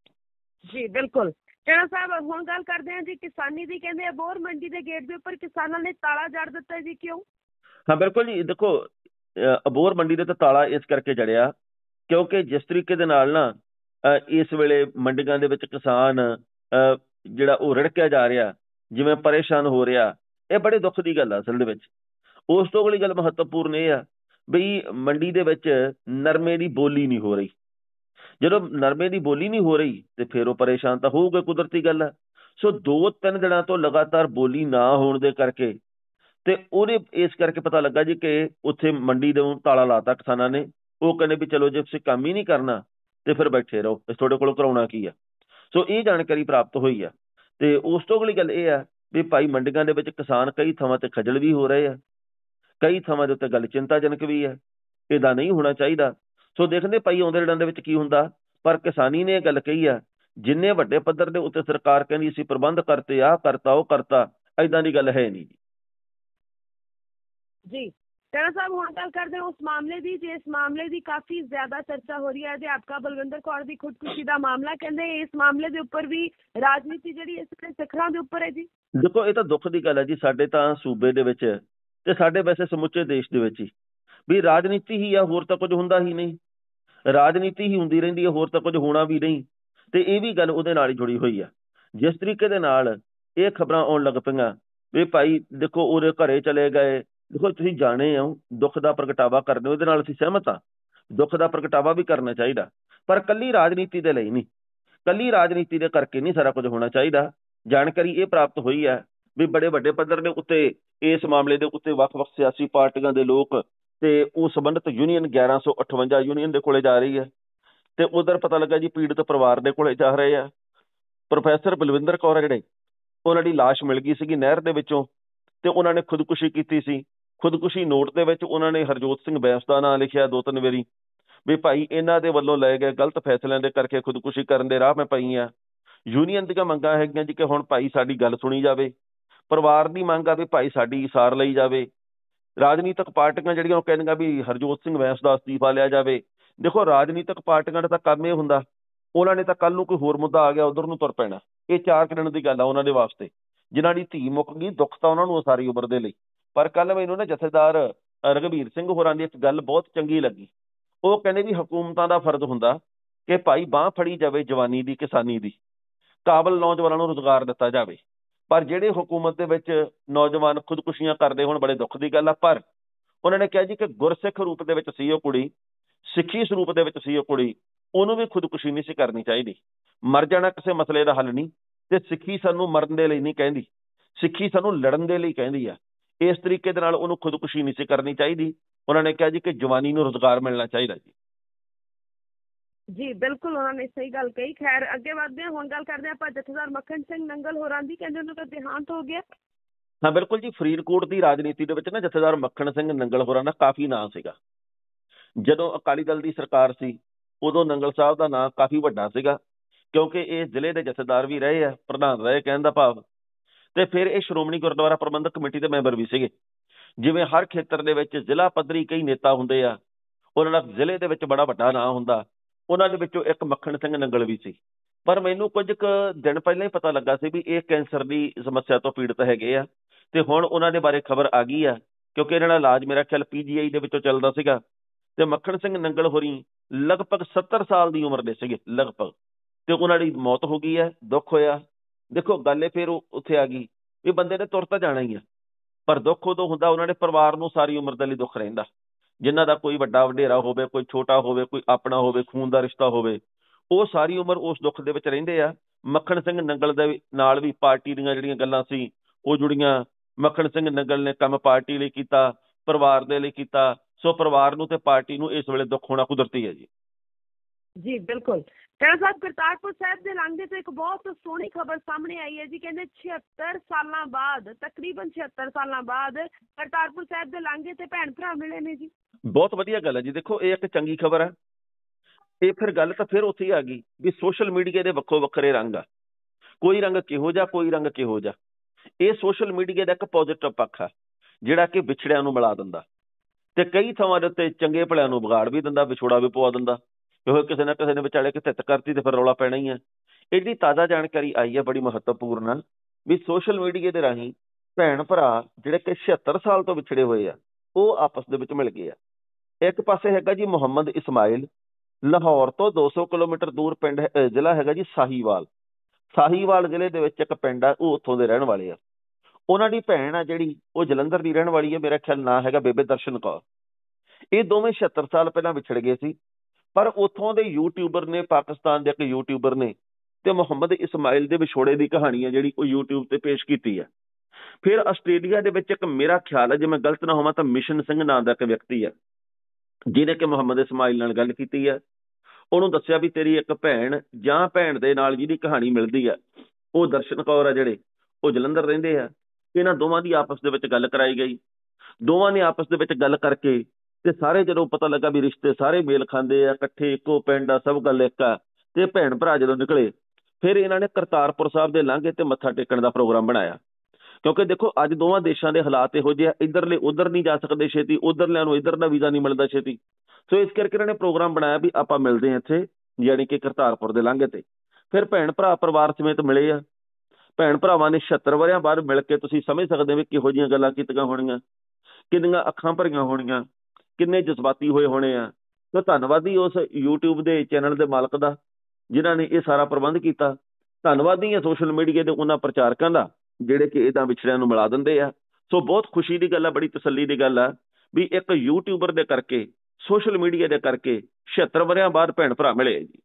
ਜੀ ਬਿਲਕੁਲ। ਟੈਣਾ ਸਾਹਿਬ, ਹੁਣ ਗੱਲ ਕਰਦੇ ਹਾਂ ਜੀ ਕਿਸਾਨੀ ਦੀ। ਕਹਿੰਦੇ ਅਬੋਹਰ ਮੰਡੀ ਦੇ ਗੇਟ ਦੇ ਉੱਪਰ ਕਿਸਾਨਾਂ ਨੇ ਤਾਲਾ ਜੜ ਦਿੱਤਾ ਜੀ, ਕਿਉਂ? ਹਾਂ ਬਿਲਕੁਲ ਜੀ, ਦੇਖੋ ਅਬੋਹਰ ਮੰਡੀ ਦੇ ਤਾਂ ਤਾਲਾ ਇਸ ਕਰਕੇ ਜੜਿਆ ਕਿਉਂਕਿ ਜਿਸ ਤਰੀਕੇ ਦੇ ਨਾਲ ਨਾ ਇਸ ਵੇਲੇ ਮੰਡੀਆਂ ਦੇ ਵਿੱਚ ਕਿਸਾਨ ਜਿਹੜਾ ਉਹ ਰਿੜਕਿਆ ਜਾ ਰਿਹਾ, ਜਿਵੇਂ ਪਰੇਸ਼ਾਨ ਹੋ ਰਿਹਾ, ਇਹ ਬੜੇ ਦੁੱਖ ਦੀ ਗੱਲ ਆ ਅਸਲ ਦੇ ਵਿੱਚ। ਉਸ ਤੋਂ ਅਗਲੀ ਗੱਲ ਮਹੱਤਵਪੂਰਨ ਇਹ ਆ ਬਈ ਮੰਡੀ ਦੇ ਵਿੱਚ ਨਰਮੇ ਦੀ ਬੋਲੀ ਨਹੀਂ ਹੋ ਰਹੀ। ਜਦੋਂ ਨਰਮੇ ਦੀ ਬੋਲੀ ਨਹੀਂ ਹੋ ਰਹੀ ਤੇ ਫਿਰ ਉਹ ਪਰੇਸ਼ਾਨ ਤਾਂ ਹੋਊਗਾ, ਕੁਦਰਤੀ ਗੱਲ ਆ। ਸੋ ਦੋ ਤਿੰਨ ਦਿਨਾਂ ਤੋਂ ਲਗਾਤਾਰ ਬੋਲੀ ਨਾ ਹੋਣ ਦੇ ਕਰਕੇ ਤੇ ਉਹਦੇ ਇਸ ਕਰਕੇ ਪਤਾ ਲੱਗਾ ਜੀ ਕਿ ਉੱਥੇ ਮੰਡੀ ਦੇ ਤਾਲਾ ਲਾਤਾ ਕਿਸਾਨਾਂ ਨੇ। ਉਹ ਕਹਿੰਦੇ ਵੀ ਚਲੋ ਜੇ ਤੁਸੀਂ ਕੰਮ ਹੀ ਨਹੀਂ ਕਰਨਾ ਤੇ ਫਿਰ ਬੈਠੇ ਰਹੋ, ਤੁਹਾਡੇ ਕੋਲੋਂ ਕਰਾਉਣਾ ਕੀ ਆ। ਸੋ ਇਹ ਜਾਣਕਾਰੀ ਪ੍ਰਾਪਤ ਹੋਈ ਆ। ਤੇ ਉਸ ਤੋਂ ਅਗਲੀ ਗੱਲ ਇਹ ਆ ਵੀ ਭਾਈ ਮੰਡੀਆਂ ਦੇ ਵਿੱਚ ਕਿਸਾਨ ਕਈ ਥਾਵਾਂ ਤੇ ਖੱਜਲ ਵੀ ਹੋ ਰਹੇ ਆ, ਕਈ ਥਾਵਾਂ ਦੇ ਉੱਤੇ ਗੱਲ ਚਿੰਤਾਜਨਕ ਵੀ ਆ। ਇਹਦਾ ਨਹੀਂ ਹੋਣਾ ਚਾਹੀਦਾ। ਸੋ ਦੇਖਦੇ ਭਾਈ ਆਉਂਦੇ ਦਿਨਾਂ ਦੇ ਵਿੱਚ ਕੀ ਹੁੰਦਾ। ਪਰ ਕਿਸਾਨੀ ਨੇ ਇਹ ਗੱਲ ਕਹੀ ਆ, ਜਿੰਨੇ ਵੱਡੇ ਪੱਧਰ ਦੇ ਉੱਤੇ ਸਰਕਾਰ ਕਹਿੰਦੀ ਅਸੀਂ ਪ੍ਰਬੰਧ ਕਰਤੇ, ਆਹ ਕਰਤਾ, ਉਹ ਕਰਤਾ, ਏਦਾਂ ਦੀ ਗੱਲ ਹੈ ਨਹੀਂ ਜੀ। ਟੈਣਾ ਸਾਹਿਬ, ਹੁਣ ਗੱਲ ਕਰਦੇ ਹਾਂ ਉਸ ਮਾਮਲੇ ਦੀ, ਜਿਸ ਮਾਮਲੇ ਦੀ ਕਾਫੀ ਜ਼ਿਆਦਾ ਚਰਚਾ ਹੋ ਰਹੀ ਹੈ। ਅਧਿਆਪਕਾ ਬਲਵਿੰਦਰ ਕੌਰ ਦੀ ਖੁਦਕੁਸ਼ੀ ਦਾ ਮਾਮਲਾ, ਕਹਿੰਦੇ ਇਸ ਮਾਮਲੇ ਦੇ ਉੱਪਰ ਵੀ ਰਾਜਨੀਤੀ ਜਿਹੜੀ ਇਸ ਵੇਲੇ ਸਿਖਰਾਂ ਦੇ ਉੱਪਰ ਹੈ ਜੀ। ਦੇਖੋ ਇਹ ਤਾਂ ਦੁੱਖ ਦੀ ਗੱਲ ਹੈ ਜੀ, ਸਾਡੇ ਤਾਂ ਸੂਬੇ ਦੇ ਵਿੱਚ ਤੇ ਸਾਡੇ ਵੈਸੇ ਸਮੁੱਚੇ ਦੇਸ਼ ਦੇ ਵਿੱਚ ਹੀ ਵੀ ਰਾਜਨੀਤੀ ਹੀ ਆ, ਹੋਰ ਤਾਂ ਕੁਝ ਹੁੰਦਾ ਹੀ ਨਹੀਂ। ਰਾਜਨੀਤੀ ਹੀ ਹੁੰਦੀ ਰਹਿੰਦੀ ਹੈ, ਹੋਰ ਤਾਂ ਕੁਝ ਹੋਣਾ ਵੀ ਨਹੀਂ। ਤੇ ਇਹ ਵੀ ਗੱਲ ਉਹਦੇ ਨਾਲ ਹੀ ਜੁੜੀ ਹੋਈ ਆ। ਜਿਸ ਤਰੀਕੇ ਦੇ ਨਾਲ ਇਹ ਖਬਰਾਂ ਆਉਣ ਲੱਗ ਪਈਆਂ ਵੀ ਭਾਈ ਦੇਖੋ ਉਹਦੇ ਘਰੇ ਚਲੇ ਗਏ। ਦੇਖੋ ਤੁਸੀਂ ਜਾਣੇ ਹੋ, ਦੁੱਖ ਦਾ ਪ੍ਰਗਟਾਵਾ ਕਰਦੇ ਹੋ, ਇਹਦੇ ਨਾਲ ਅਸੀਂ ਸਹਿਮਤ ਹਾਂ। ਦੁੱਖ ਦਾ ਪ੍ਰਗਟਾਵਾ ਵੀ ਕਰਨਾ ਚਾਹੀਦਾ, ਪਰ ਕੱਲੀ ਰਾਜਨੀਤੀ ਦੇ ਲਈ ਨਹੀਂ, ਕੱਲੀ ਰਾਜਨੀਤੀ ਦੇ ਕਰਕੇ ਨਹੀਂ ਸਾਰਾ ਕੁਝ ਹੋਣਾ ਚਾਹੀਦਾ। ਜਾਣਕਾਰੀ ਇਹ ਪ੍ਰਾਪਤ ਹੋਈ ਹੈ ਵੀ ਬੜੇ ਵੱਡੇ ਪੱਧਰ ਦੇ ਉੱਤੇ ਇਸ ਮਾਮਲੇ ਦੇ ਉੱਤੇ ਵੱਖ-ਵੱਖ ਸਿਆਸੀ ਪਾਰਟੀਆਂ ਦੇ ਲੋਕ ਤੇ ਉਹ ਸੰਬੰਧਿਤ ਯੂਨੀਅਨ ਗਿਆਰਾਂ ਸੌ ਅਠਵੰਜਾ ਯੂਨੀਅਨ ਦੇ ਕੋਲੇ ਜਾ ਰਹੀ ਹੈ। ਤੇ ਉਧਰ ਪਤਾ ਲੱਗਾ ਜੀ ਪੀੜਤ ਪਰਿਵਾਰ ਦੇ ਕੋਲੇ ਜਾ ਰਹੇ ਆ। ਪ੍ਰੋਫੈਸਰ ਬਲਵਿੰਦਰ ਕੌਰ ਜਿਹੜੇ, ਉਹਨਾਂ ਦੀ ਲਾਸ਼ ਮਿਲ ਗਈ ਸੀਗੀ ਨਹਿਰ ਦੇ ਵਿੱਚੋਂ, ਤੇ ਉਹਨਾਂ ਨੇ ਖੁਦਕੁਸ਼ੀ ਕੀਤੀ ਸੀ। ਖੁਦਕੁਸ਼ੀ ਨੋਟ ਦੇ ਵਿੱਚ ਉਹਨਾਂ ਨੇ ਹਰਜੋਤ ਸਿੰਘ ਬੈਂਸ ਦਾ ਨਾਂ ਲਿਖਿਆ ਦੋ ਤਿੰਨ ਵਾਰੀ ਵੀ ਭਾਈ ਇਹਨਾਂ ਦੇ ਵੱਲੋਂ ਲਏ ਗਏ ਗਲਤ ਫੈਸਲਿਆਂ ਦੇ ਕਰਕੇ ਖੁਦਕੁਸ਼ੀ ਕਰਨ ਦੇ ਰਾਹ ਮੈਂ ਪਈ ਆ। ਯੂਨੀਅਨ ਦੀਆਂ ਮੰਗਾਂ ਹੈਗੀਆਂ ਜੀ ਕਿ ਹੁਣ ਭਾਈ ਸਾਡੀ ਗੱਲ ਸੁਣੀ ਜਾਵੇ। ਪਰਿਵਾਰ ਦੀ ਮੰਗ ਆ ਵੀ ਭਾਈ ਸਾਡੀ ਸਾਰ ਲਈ ਜਾਵੇ। ਰਾਜਨੀਤਿਕ ਪਾਰਟੀਆਂ ਜਿਹੜੀਆਂ ਉਹ ਕਹਿੰਦੀਆਂ ਵੀ ਹਰਜੋਤ ਸਿੰਘ ਬੈਂਸ ਦਾ ਅਸਤੀਫਾ ਲਿਆ ਜਾਵੇ। ਦੇਖੋ ਰਾਜਨੀਤਿਕ ਪਾਰਟੀਆਂ ਦਾ ਤਾਂ ਕੰਮ ਇਹ ਹੁੰਦਾ, ਉਹਨਾਂ ਨੇ ਤਾਂ ਕੱਲ ਨੂੰ ਕੋਈ ਹੋਰ ਮੁੱਦਾ ਆ ਗਿਆ ਉਧਰ ਨੂੰ ਤੁਰ ਪੈਣਾ। ਇਹ ਚਾਰ ਕੁ ਦਿਨ ਦੀ ਗੱਲ ਆ ਉਹਨਾਂ ਦੇ ਵਾਸਤੇ। ਜਿਨ੍ਹਾਂ ਦੀ ਧੀ ਮੁੱਕ ਗਈ, ਦੁੱਖ ਤਾਂ ਉਹਨਾਂ ਨੂੰ ਸਾਰੀ ਉਮਰ ਦੇ ਲਈ। ਪਰ ਕੱਲ ਮੈਨੂੰ ਨਾ ਜਥੇਦਾਰ ਰਘਬੀਰ ਸਿੰਘ ਹੋਰਾਂ ਦੀ ਇੱਕ ਗੱਲ ਬਹੁਤ ਚੰਗੀ ਲੱਗੀ। ਉਹ ਕਹਿੰਦੇ ਵੀ ਹਕੂਮਤਾਂ ਦਾ ਫਰਜ਼ ਹੁੰਦਾ ਕਿ ਭਾਈ ਬਾਂਹ ਫੜੀ ਜਾਵੇ ਜਵਾਨੀ ਦੀ, ਕਿਸਾਨੀ ਦੀ, ਕਾਬਲ ਨੌਜਵਾਨਾਂ ਨੂੰ ਰੁਜ਼ਗਾਰ ਦਿੱਤਾ ਜਾਵੇ। ਪਰ ਜਿਹੜੇ ਹੁਕੂਮਤ ਦੇ ਵਿੱਚ ਨੌਜਵਾਨ ਖੁਦਕੁਸ਼ੀਆਂ ਕਰਦੇ ਹੋਣ, ਬੜੇ ਦੁੱਖ ਦੀ ਗੱਲ ਆ। ਪਰ ਉਹਨਾਂ ਨੇ ਕਿਹਾ ਜੀ ਕਿ ਗੁਰਸਿੱਖ ਰੂਪ ਦੇ ਵਿੱਚ ਸੀ ਉਹ ਕੁੜੀ, ਸਿੱਖੀ ਸਰੂਪ ਦੇ ਵਿੱਚ ਸੀ ਉਹ ਕੁੜੀ, ਉਹਨੂੰ ਵੀ ਖੁਦਕੁਸ਼ੀ ਨਹੀਂ ਸੀ ਕਰਨੀ ਚਾਹੀਦੀ। ਮਰ ਜਾਣਾ ਕਿਸੇ ਮਸਲੇ ਦਾ ਹੱਲ ਨਹੀਂ, ਤੇ ਸਿੱਖੀ ਸਾਨੂੰ ਮਰਨ ਦੇ ਲਈ ਨਹੀਂ ਕਹਿੰਦੀ, ਸਿੱਖੀ ਸਾਨੂੰ ਲੜਨ ਦੇ ਲਈ ਕਹਿੰਦੀ ਆ। ਇਸ ਤਰੀਕੇ ਦੇ ਨਾਲ ਉਹਨੂੰ ਖੁਦਕੁਸ਼ੀ ਨਹੀਂ ਸੀ ਕਰਨੀ ਚਾਹੀਦੀ। ਉਹਨਾਂ ਨੇ ਕਿਹਾ ਜੀ ਕਿ ਜਵਾਨੀ ਨੂੰ ਰੁਜ਼ਗਾਰ ਮਿਲਣਾ ਚਾਹੀਦਾ ਜੀ। ਜੀ ਬਿਲਕੁਲ, ਉਹਨਾਂ ਨੇ ਸਹੀ ਗੱਲ ਕਹੀ। ਖੈਰ ਅੱਗੇ ਵਧਦੇ ਹਾਂ, ਹੁਣ ਗੱਲ ਕਰਦੇ ਹਾਂ ਆਪਾਂ ਜਥੇਦਾਰ ਮੱਖਣ ਸਿੰਘ ਨੰਗਲ ਹੋਰਾਂ ਦੀ। ਕਹਿੰਦੇ ਉਹਨਾਂ ਦਾ ਦੇਹਾਂਤ ਹੋ ਗਿਆ। ਹਾਂ ਬਿਲਕੁਲ ਜੀ, ਫਰੀਦਕੋਟ ਦੀ ਰਾਜਨੀਤੀ ਦੇ ਵਿੱਚ ਨਾ ਜਥੇਦਾਰ ਮੱਖਣ ਸਿੰਘ ਨੰਗਲ ਹੋਰਾਂ ਦਾ ਕਾਫੀ ਨਾਂ ਸੀਗਾ। ਜਦੋਂ ਅਕਾਲੀ ਦਲ ਦੀ ਸਰਕਾਰ ਸੀ ਉਦੋਂ ਨੰਗਲ ਸਾਹਿਬ ਦਾ ਨਾਂ ਕਾਫੀ ਵੱਡਾ ਸੀਗਾ, ਕਿਉਂਕਿ ਇਹ ਜ਼ਿਲ੍ਹੇ ਦੇ ਜਥੇਦਾਰ ਵੀ ਰਹੇ ਆ, ਪ੍ਰਧਾਨ ਰਹੇ ਕਹਿਣ ਦਾ ਭਾਵ, ਤੇ ਫਿਰ ਇਹ ਸ਼੍ਰੋਮਣੀ ਗੁਰਦੁਆਰਾ ਪ੍ਰਬੰਧਕ ਕਮੇਟੀ ਦੇ ਮੈਂਬਰ ਵੀ ਸੀਗੇ। ਜਿਵੇਂ ਹਰ ਖੇਤਰ ਦੇ ਵਿੱਚ ਜ਼ਿਲ੍ਹਾ ਪੱਧਰੀ ਕਈ ਨੇਤਾ ਹੁੰਦੇ ਆ, ਉਹਨਾਂ ਦਾ ਜ਼ਿਲ੍ਹੇ ਦੇ ਵਿੱਚ ਬੜਾ ਵੱਡਾ ਨਾਂ ਹੁੰਦਾ। ਉਹਨਾਂ ਦੇ ਵਿੱਚੋਂ ਇੱਕ ਮੱਖਣ ਸਿੰਘ ਨੰਗਲ ਵੀ ਸੀ। ਪਰ ਮੈਨੂੰ ਕੁਝ ਕੁ ਦਿਨ ਪਹਿਲਾਂ ਹੀ ਪਤਾ ਲੱਗਾ ਸੀ ਵੀ ਇਹ ਕੈਂਸਰ ਦੀ ਸਮੱਸਿਆ ਤੋਂ ਪੀੜਤ ਹੈਗੇ ਆ, ਤੇ ਹੁਣ ਉਹਨਾਂ ਦੇ ਬਾਰੇ ਖਬਰ ਆ ਗਈ ਆ, ਕਿਉਂਕਿ ਇਹਨਾਂ ਦਾ ਇਲਾਜ ਮੇਰਾ ਖਿਆਲ ਪੀਜੀਆਈ ਦੇ ਵਿੱਚੋਂ ਚੱਲਦਾ ਸੀਗਾ। ਤੇ ਮੱਖਣ ਸਿੰਘ ਨੰਗਲ ਹੋਰੀ ਲਗਭਗ ਸੱਤਰ ਸਾਲ ਦੀ ਉਮਰ ਦੇ ਸੀਗੇ ਲਗਭਗ, ਤੇ ਉਹਨਾਂ ਦੀ ਮੌਤ ਹੋ ਗਈ ਹੈ। ਦੁੱਖ ਹੋਇਆ। ਦੇਖੋ ਗੱਲ ਇਹ ਫਿਰ ਉੱਥੇ ਆ ਗਈ ਵੀ ਬੰਦੇ ਨੇ ਤੁਰ ਤਾਂ ਜਾਣਾ ਹੀ ਆ, ਪਰ ਦੁੱਖ ਉਦੋਂ ਹੁੰਦਾ ਉਹਨਾਂ ਦੇ ਪਰਿਵਾਰ ਨੂੰ ਸਾਰੀ ਉਮਰ ਦੇ ਲਈ ਦੁੱਖ ਰਹਿੰਦਾ, ਜਿਨ੍ਹਾਂ ਦਾ ਕੋਈ ਵੱਡਾ ਵਡੇਰਾ ਹੋਵੇ, ਕੋਈ ਛੋਟਾ ਹੋਵੇ, ਕੋਈ ਆਪਣਾ ਹੋਵੇ, ਖੂਨ ਦਾ ਰਿਸ਼ਤਾ ਹੋਵੇ, ਉਹ ਸਾਰੀ ਉਮਰ ਉਸ ਦੁੱਖ ਦੇ ਵਿੱਚ ਰਹਿੰਦੇ ਆ। ਮੱਖਣ ਸਿੰਘ ਨੰਗਲ ਦੇ ਨਾਲ ਵੀ ਪਾਰਟੀ ਦੀਆਂ ਜਿਹੜੀਆਂ ਗੱਲਾਂ ਸੀ ਉਹ ਜੁੜੀਆਂ। ਮੱਖਣ ਸਿੰਘ ਨੰਗਲ ਨੇ ਕੰਮ ਪਾਰਟੀ ਲਈ ਕੀਤਾ, ਪਰਿਵਾਰ ਦੇ ਲਈ ਕੀਤਾ। ਸੋ ਪਰਿਵਾਰ ਨੂੰ ਤੇ ਪਾਰਟੀ ਨੂੰ ਇਸ ਵੇਲੇ ਦੁੱਖ ਹੋਣਾ ਕੁਦਰਤੀ ਹੈ ਜੀ। ਜੀ ਬਿਲਕੁਲ। ਟੈਣਾ ਸਾਹਿਬ, ਕਰਤਾਰਪੁਰ ਸਾਹਿਬ ਦੇ ਲਾਂਘੇ ਤੋਂ ਇੱਕ ਬਹੁਤ ਸੋਹਣੀ ਖਬਰ ਸਾਹਮਣੇ ਆਈ ਹੈ ਜੀ। ਕਹਿੰਦੇ ਛਿਹੱਤਰ ਸਾਲਾਂ ਬਾਅਦ, ਤਕਰੀਬਨ ਛਿਹੱਤਰ ਸਾਲਾਂ ਬਾਅਦ ਕਰਤਾਰਪੁਰ ਸਾਹਿਬ ਦੇ ਲਾਂਘੇ ਤੇ ਭੈਣ ਭਰਾ ਮਿਲੇ ਨੇ ਜੀ। ਬਹੁਤ ਵਧੀਆ ਗੱਲ ਹੈ ਜੀ। ਦੇਖੋ ਇਹ ਇੱਕ ਚੰਗੀ ਖਬਰ ਹੈ। ਇਹ ਫਿਰ ਗੱਲ ਤਾਂ ਫਿਰ ਉੱਥੇ ਹੀ ਆ ਗਈ ਵੀ ਸੋਸ਼ਲ ਮੀਡੀਆ ਦੇ ਵੱਖੋ ਵੱਖਰੇ ਰੰਗ ਆ, ਕੋਈ ਰੰਗ ਕਿਹੋ ਜਿਹਾ, ਕੋਈ ਰੰਗ ਕਿਹੋ ਜਿਹਾ। ਇਹ ਸੋਸ਼ਲ ਮੀਡੀਆ ਦਾ ਇੱਕ ਪੋਜ਼ਿਟਿਵ ਪੱਖ ਆ ਜਿਹੜਾ ਕਿ ਵਿਛੜਿਆਂ ਨੂੰ ਮਿਲਾ ਦਿੰਦਾ, ਤੇ ਕਈ ਥਾਵਾਂ ਦੇ ਉੱਤੇ ਚੰਗੇ ਭਲਿਆਂ ਨੂੰ ਵਿਗਾੜ ਵੀ ਦਿੰਦਾ, ਵਿਛੋੜਾ ਵੀ ਪਵਾ ਦਿੰਦਾ। ਕਿਉਂਕਿ ਕਿਸੇ ਨਾ ਕਿਸੇ ਨੇ ਵਿਚਾਲੇ ਕਿ ਧਿੱਤ ਕਰਤੀ ਤੇ ਫਿਰ ਰੌਲਾ ਪੈਣਾ ਹੀ ਹੈ। ਇਹ ਜਿਹੜੀ ਤਾਜ਼ਾ ਜਾਣਕਾਰੀ ਆਈ ਹੈ ਬੜੀ ਮਹੱਤਵਪੂਰਨ ਆ ਵੀ ਸੋਸ਼ਲ ਮੀਡੀਆ ਦੇ ਰਾਹੀਂ ਭੈਣ ਭਰਾ ਜਿਹੜੇ ਕਿ ਛਿਹੱਤਰ ਸਾਲ ਤੋਂ ਵਿਛੜੇ ਹੋਏ ਆ ਉਹ ਆਪਸ ਦੇ ਵਿੱਚ ਮਿਲ ਗਏ ਆ। ਇੱਕ ਪਾਸੇ ਹੈਗਾ ਜੀ ਮੁਹੰਮਦ ਇਸਮਾਇਲ, ਲਾਹੌਰ ਤੋਂ ਦੋ ਸੌ ਕਿਲੋਮੀਟਰ ਦੂਰ ਪਿੰਡ ਜ਼ਿਲ੍ਹਾ ਹੈਗਾ ਜੀ ਸਾਹੀਵਾਲ। ਸਾਹੀਵਾਲ ਜ਼ਿਲ੍ਹੇ ਦੇ ਵਿੱਚ ਇੱਕ ਪਿੰਡ ਆ, ਉਹ ਉੱਥੋਂ ਦੇ ਰਹਿਣ ਵਾਲੇ ਆ। ਉਹਨਾਂ ਦੀ ਭੈਣ ਆ ਜਿਹੜੀ ਉਹ ਜਲੰਧਰ ਦੀ ਰਹਿਣ ਵਾਲੀ ਹੈ, ਮੇਰਾ ਖਿਆਲ ਨਾਂ ਹੈਗਾ ਬੇਬੇ ਦਰਸ਼ਨ ਕੌਰ। ਇਹ ਦੋਵੇਂ ਛਿਹੱਤਰ ਸਾਲ ਪਹਿਲਾਂ ਵਿਛੜ ਗਏ ਸੀ, ਪਰ ਉੱਥੋਂ ਦੇ ਯੂਟਿਊਬਰ ਨੇ, ਪਾਕਿਸਤਾਨ ਦੇ ਇੱਕ ਯੂਟਿਊਬਰ ਨੇ, ਤੇ ਮੁਹੰਮਦ ਇਸਮਾਇਲ ਦੇ ਵਿਛੋੜੇ ਦੀ ਕਹਾਣੀ ਹੈ ਜਿਹੜੀ ਉਹ ਯੂਟਿਊਬ ਤੇ ਪੇਸ਼ ਕੀਤੀ ਹੈ। ਫਿਰ ਆਸਟ੍ਰੇਲੀਆ ਦੇ ਵਿੱਚ ਇੱਕ, ਮੇਰਾ ਖਿਆਲ ਹੈ ਜੇ ਮੈਂ ਗਲਤ ਨਾ ਹੋਵਾਂ ਤਾਂ ਮਿਸ਼ਨ ਸਿੰਘ ਨਾਂ ਦਾ ਇੱਕ ਵਿਅਕਤੀ ਹੈ, ਜਿਹਨੇ ਕਿ ਮੁਹੰਮਦ ਇਸਮਾਇਲ ਨਾਲ ਗੱਲ ਕੀਤੀ ਹੈ। ਉਹਨੂੰ ਦੱਸਿਆ ਵੀ ਤੇਰੀ ਇੱਕ ਭੈਣ ਜਾਂ ਭੈਣ ਦੇ ਨਾਲ ਜਿਹਦੀ ਕਹਾਣੀ ਮਿਲਦੀ ਆ ਉਹ ਦਰਸ਼ਨ ਕੌਰ ਆ, ਜਿਹੜੇ ਉਹ ਜਲੰਧਰ ਰਹਿੰਦੇ ਆ। ਇਹਨਾਂ ਦੋਵਾਂ ਦੀ ਆਪਸ ਦੇ ਵਿੱਚ ਗੱਲ ਕਰਾਈ ਗਈ। ਦੋਵਾਂ ਨੇ ਆਪਸ ਦੇ ਵਿੱਚ ਗੱਲ ਕਰਕੇ ਤੇ ਸਾਰੇ ਜਦੋਂ ਪਤਾ ਲੱਗਾ ਵੀ ਰਿਸ਼ਤੇ ਸਾਰੇ ਮੇਲ ਖਾਂਦੇ ਆ, ਇਕੱਠੇ ਇੱਕੋ ਪਿੰਡ ਆ, ਸਭ ਗੱਲ ਇੱਕ ਆ, ਤੇ ਭੈਣ ਭਰਾ ਜਦੋਂ ਨਿਕਲੇ ਫਿਰ ਇਹਨਾਂ ਨੇ ਕਰਤਾਰਪੁਰ ਸਾਹਿਬ ਦੇ ਲਾਂਘੇ ਤੇ ਮੱਥਾ ਟੇਕਣ ਦਾ ਪ੍ਰੋਗਰਾਮ ਬਣਾਇਆ। ਕਿਉਂਕਿ ਦੇਖੋ ਅੱਜ ਦੋਵਾਂ ਦੇਸ਼ਾਂ ਦੇ ਹਾਲਾਤ ਇਹੋ ਜਿਹੇ ਆ, ਇੱਧਰਲੇ ਉੱਧਰ ਨਹੀਂ ਜਾ ਸਕਦੇ ਛੇਤੀ, ਉੱਧਰਲਿਆਂ ਨੂੰ ਇੱਧਰ ਦਾ ਵੀਜ਼ਾ ਨਹੀਂ ਮਿਲਦਾ ਛੇਤੀ। ਸੋ ਇਸ ਕਰਕੇ ਇਹਨਾਂ ਨੇ ਪ੍ਰੋਗਰਾਮ ਬਣਾਇਆ ਵੀ ਆਪਾਂ ਮਿਲਦੇ ਹਾਂ ਇੱਥੇ, ਯਾਨੀ ਕਿ ਕਰਤਾਰਪੁਰ ਦੇ ਲਾਂਘੇ ਤੇ। ਫਿਰ ਭੈਣ ਭਰਾ ਪਰਿਵਾਰ ਸਮੇਤ ਮਿਲੇ ਆ। ਭੈਣ ਭਰਾਵਾਂ ਨੇ ਛਿਹੱਤਰ ਵਰ੍ਹਿਆਂ ਬਾਅਦ ਮਿਲ ਕੇ ਤੁਸੀਂ ਸਮਝ ਸਕਦੇ ਹੋ ਵੀ ਕਿਹੋ ਜਿਹੀਆਂ ਗੱਲਾਂ ਕੀਤੀਆਂ ਹੋਣੀਆਂ, ਕਿੰਨੀਆਂ ਅੱਖਾਂ ਭਰੀਆਂ ਹੋਣੀਆਂ, ਕਿੰਨੇ ਜਜ਼ਬਾਤੀ ਹੋਏ ਹੋਣੇ ਆ। ਤਾਂ ਧੰਨਵਾਦੀ ਉਸ ਯੂਟਿਊਬ ਦੇ ਚੈਨਲ ਦੇ ਮਾਲਕ ਦਾ ਜਿਨ੍ਹਾਂ ਨੇ ਇਹ ਸਾਰਾ ਪ੍ਰਬੰਧ ਕੀਤਾ। ਧੰਨਵਾਦੀ ਹੈ ਸੋਸ਼ਲ ਮੀਡੀਆ ਦੇ ਉਹਨਾਂ ਪ੍ਰਚਾਰਕਾਂ ਦਾ ਜਿਹੜੇ ਕਿ ਇਹਨਾਂ ਵਿਛੜਿਆਂ ਨੂੰ ਮਿਲਾ ਦਿੰਦੇ ਆ। ਸੋ ਬਹੁਤ ਖੁਸ਼ੀ ਦੀ ਗੱਲ ਆ, ਬੜੀ ਤਸੱਲੀ ਦੀ ਗੱਲ ਆ ਵੀ ਇੱਕ ਯੂਟਿਊਬਰ ਦੇ ਕਰਕੇ, ਸੋਸ਼ਲ ਮੀਡੀਆ ਦੇ ਕਰਕੇ ਛਿਹੱਤਰ ਵਰ੍ਹਿਆਂ ਬਾਅਦ ਭੈਣ ਭਰਾ ਮਿਲੇ ਜੀ।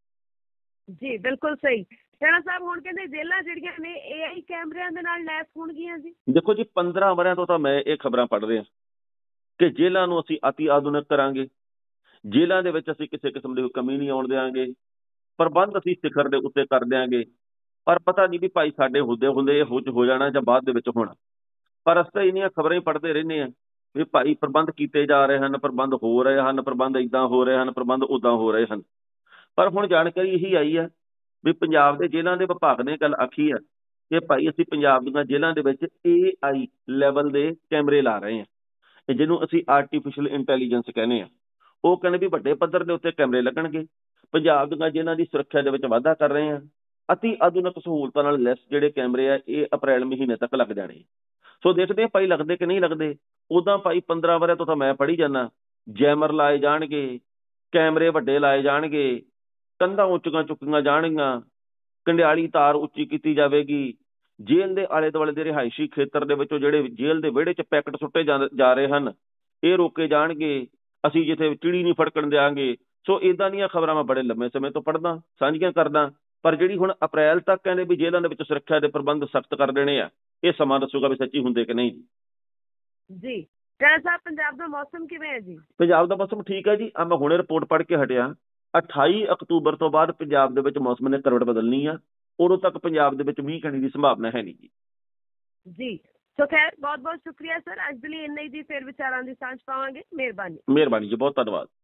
ਜੀ ਬਿਲਕੁਲ ਸਹੀ। ਟੈਣਾ ਸਾਹਿਬ, ਹੁਣ ਕਹਿੰਦੇ ਜੇਲ੍ਹਾਂ ਜਿਹੜੀਆਂ ਨੇ ਏ ਆਈ ਕੈਮਰਿਆਂ ਦੇ ਨਾਲ ਲੈਸ ਹੋਣਗੀਆਂ ਜੀ। ਦੇਖੋ ਜੀ ਪੰਦਰਾਂ ਵਰ੍ਹਿਆਂ ਤੋਂ ਤਾਂ ਮੈਂ ਇਹ ਖਬਰਾਂ ਪੜ੍ਹ ਰਿਹਾ ਕਿ ਜੇਲ੍ਹਾਂ ਨੂੰ ਅਸੀਂ ਅਤੀ ਆਧੁਨਿਕ ਕਰਾਂਗੇ, ਜੇਲ੍ਹਾਂ ਦੇ ਵਿੱਚ ਅਸੀਂ ਕਿਸੇ ਕਿਸਮ ਦੀ ਕਮੀ ਨਹੀਂ ਆਉਣ ਦਿਆਂਗੇ, ਪ੍ਰਬੰਧ ਅਸੀਂ ਸਿਖਰ ਦੇ ਉੱਤੇ ਕਰ ਦਿਆਂਗੇ। ਪਰ ਪਤਾ ਨਹੀਂ ਵੀ ਭਾਈ ਸਾਡੇ ਹੁੰਦੇ ਹੁੰਦੇ ਇਹ ਹੋ ਹੋ ਜਾਣਾ ਜਾਂ ਬਾਅਦ ਦੇ ਵਿੱਚ ਹੋਣਾ। ਪਰ ਅਸੀਂ ਤਾਂ ਇੰਨੀਆਂ ਖਬਰਾਂ ਹੀ ਪੜ੍ਹਦੇ ਰਹਿੰਦੇ ਹਾਂ ਵੀ ਭਾਈ ਪ੍ਰਬੰਧ ਕੀਤੇ ਜਾ ਰਹੇ ਹਨ, ਪ੍ਰਬੰਧ ਹੋ ਰਹੇ ਹਨ, ਪ੍ਰਬੰਧ ਇੱਦਾਂ ਹੋ ਰਹੇ ਹਨ, ਪ੍ਰਬੰਧ ਉੱਦਾਂ ਹੋ ਰਹੇ ਹਨ। ਪਰ ਹੁਣ ਜਾਣਕਾਰੀ ਇਹੀ ਆਈ ਹੈ ਵੀ ਪੰਜਾਬ ਦੇ ਜੇਲ੍ਹਾਂ ਦੇ ਵਿਭਾਗ ਨੇ ਗੱਲ ਆਖੀ ਹੈ ਕਿ ਭਾਈ ਅਸੀਂ ਪੰਜਾਬ ਦੀਆਂ ਜੇਲ੍ਹਾਂ ਦੇ ਵਿੱਚ ਏ ਆਈ ਲੈਵਲ ਦੇ ਕੈਮਰੇ ਲਾ ਰਹੇ ਹਾਂ, ਜਿਹਨੂੰ ਅਸੀਂ ਆਰਟੀਫਿਸ਼ਲ ਇੰਟੈਲੀਜੈਂਸ ਕਹਿੰਦੇ ਹਾਂ। ਉਹ ਕਹਿੰਦੇ ਵੀ ਵੱਡੇ ਪੱਧਰ ਦੇ ਉੱਤੇ ਕੈਮਰੇ ਲੱਗਣਗੇ। ਪੰਜਾਬ ਦੀਆਂ ਜੇਲ੍ਹਾਂ ਦੀ ਸੁਰੱਖਿਆ ਦੇ ਵਿੱਚ ਵਾਧਾ ਕਰ ਰਹੇ ਹਾਂ। ਅਤੀ ਆਧੁਨਿਕ ਸਹੂਲਤਾਂ ਨਾਲ ਲੈਸ ਜਿਹੜੇ ਕੈਮਰੇ ਆ ਇਹ ਅਪ੍ਰੈਲ ਮਹੀਨੇ ਤੱਕ ਲੱਗ ਜਾਣੇ। ਸੋ ਦੇਖਦੇ ਹਾਂ ਭਾਈ ਲੱਗਦੇ ਕਿ ਨਹੀਂ ਲੱਗਦੇ। ਉੱਦਾਂ ਭਾਈ ਪੰਦਰਾਂ ਵਰ੍ਹਿਆਂ ਤੋਂ ਤਾਂ ਮੈਂ ਪੜ੍ਹੀ ਜਾਂਦਾ, ਜੈਮਰ ਲਾਏ ਜਾਣਗੇ, ਕੈਮਰੇ ਵੱਡੇ ਲਾਏ ਜਾਣਗੇ, ਕੰਧਾਂ ਉੱਚੀਆਂ ਚੁੱਕੀਆਂ ਜਾਣਗੀਆਂ, ਕੰਡਿਆਲੀ ਤਾਰ ਉੱਚੀ ਕੀਤੀ ਜਾਵੇਗੀ, ਜੇਲ੍ਹ ਦੇ ਆਲੇ ਦੁਆਲੇ ਦੇ ਰਿਹਾਇਸ਼ੀ ਖੇਤਰ ਦੇ ਵਿੱਚੋਂ ਜਿਹੜੇ ਜੇਲ੍ਹ ਦੇ ਵਿਹੜੇ 'ਚ ਪੈਕਟ ਸੁੱਟੇ ਜਾ ਜਾ ਰਹੇ ਹਨ ਇਹ ਰੋਕੇ ਜਾਣਗੇ, ਅਸੀਂ ਜਿੱਥੇ ਚਿੜੀ ਨਹੀਂ ਫੜਕਣ ਦਿਆਂਗੇ। ਸੋ ਇੱਦਾਂ ਦੀਆਂ ਖਬਰਾਂ ਮੈਂ ਬੜੇ ਲੰਮੇ ਸਮੇਂ ਤੋਂ ਪੜ੍ਹਦਾ, ਸਾਂਝੀਆਂ ਕਰਦਾ। ਪਰ ਜਿਹੜੀ ਹੁਣ ਅਪ੍ਰੈਲ ਤੱਕ ਕਹਿੰਦੇ ਵੀ ਜੇਲ੍ਹਾਂ ਦੇ ਵਿੱਚ ਸੁਰੱਖਿਆ ਦੇ ਪ੍ਰਬੰਧ ਸਖਤ ਕਰ ਦੇਣੇ ਆ, ਇਹ ਸਮਾਂ ਦੱਸੂਗਾ ਵੀ ਸੱਚੀ ਹੁੰਦੇ ਕਿ ਨਹੀਂ। ਜੀ ਟਾਣਾ ਸਾਹਿਬ, ਪੰਜਾਬ ਦਾ ਮੌਸਮ ਕਿਵੇਂ ਹੈ ਜੀ? ਪੰਜਾਬ ਦਾ ਮੌਸਮ ਠੀਕ ਹੈ ਜੀ। ਆ ਮੈਂ ਹੁਣੇ ਰਿਪੋਰਟ ਪੜ੍ਹ ਕੇ ਹਟਿਆ। ਅਠਾਈ ਅਕਤੂਬਰ ਤੋਂ ਬਾਅਦ ਪੰਜਾਬ ਦੇ ਵਿੱਚ ਮੌਸਮ ਨੇ ਕਰਵਟ ਬਦਲਣੀ ਆ। ਉਦੋਂ ਤੱਕ ਪੰਜਾਬ ਦੇ ਵਿੱਚ ਮੀਂਹ ਕਣੀ ਦੀ ਸੰਭਾਵਨਾ ਹੈ ਨਹੀਂ ਜੀ। ਜੀ ਸੋ ਖੈਰ, ਬਹੁਤ ਬਹੁਤ ਸ਼ੁਕਰੀਆ ਸਰ। ਅੱਜ ਦੇ ਲਈ ਇੰਨਾ ਹੀ ਜੀ, ਫਿਰ ਵਿਚਾਰਾਂ ਦੀ ਸਾਂਝ ਪਾਵਾਂਗੇ। ਮਿਹਰਬਾਨੀ। ਮਿਹਰਬਾਨੀ ਜੀ, ਬਹੁਤ ਧੰਨਵਾਦ।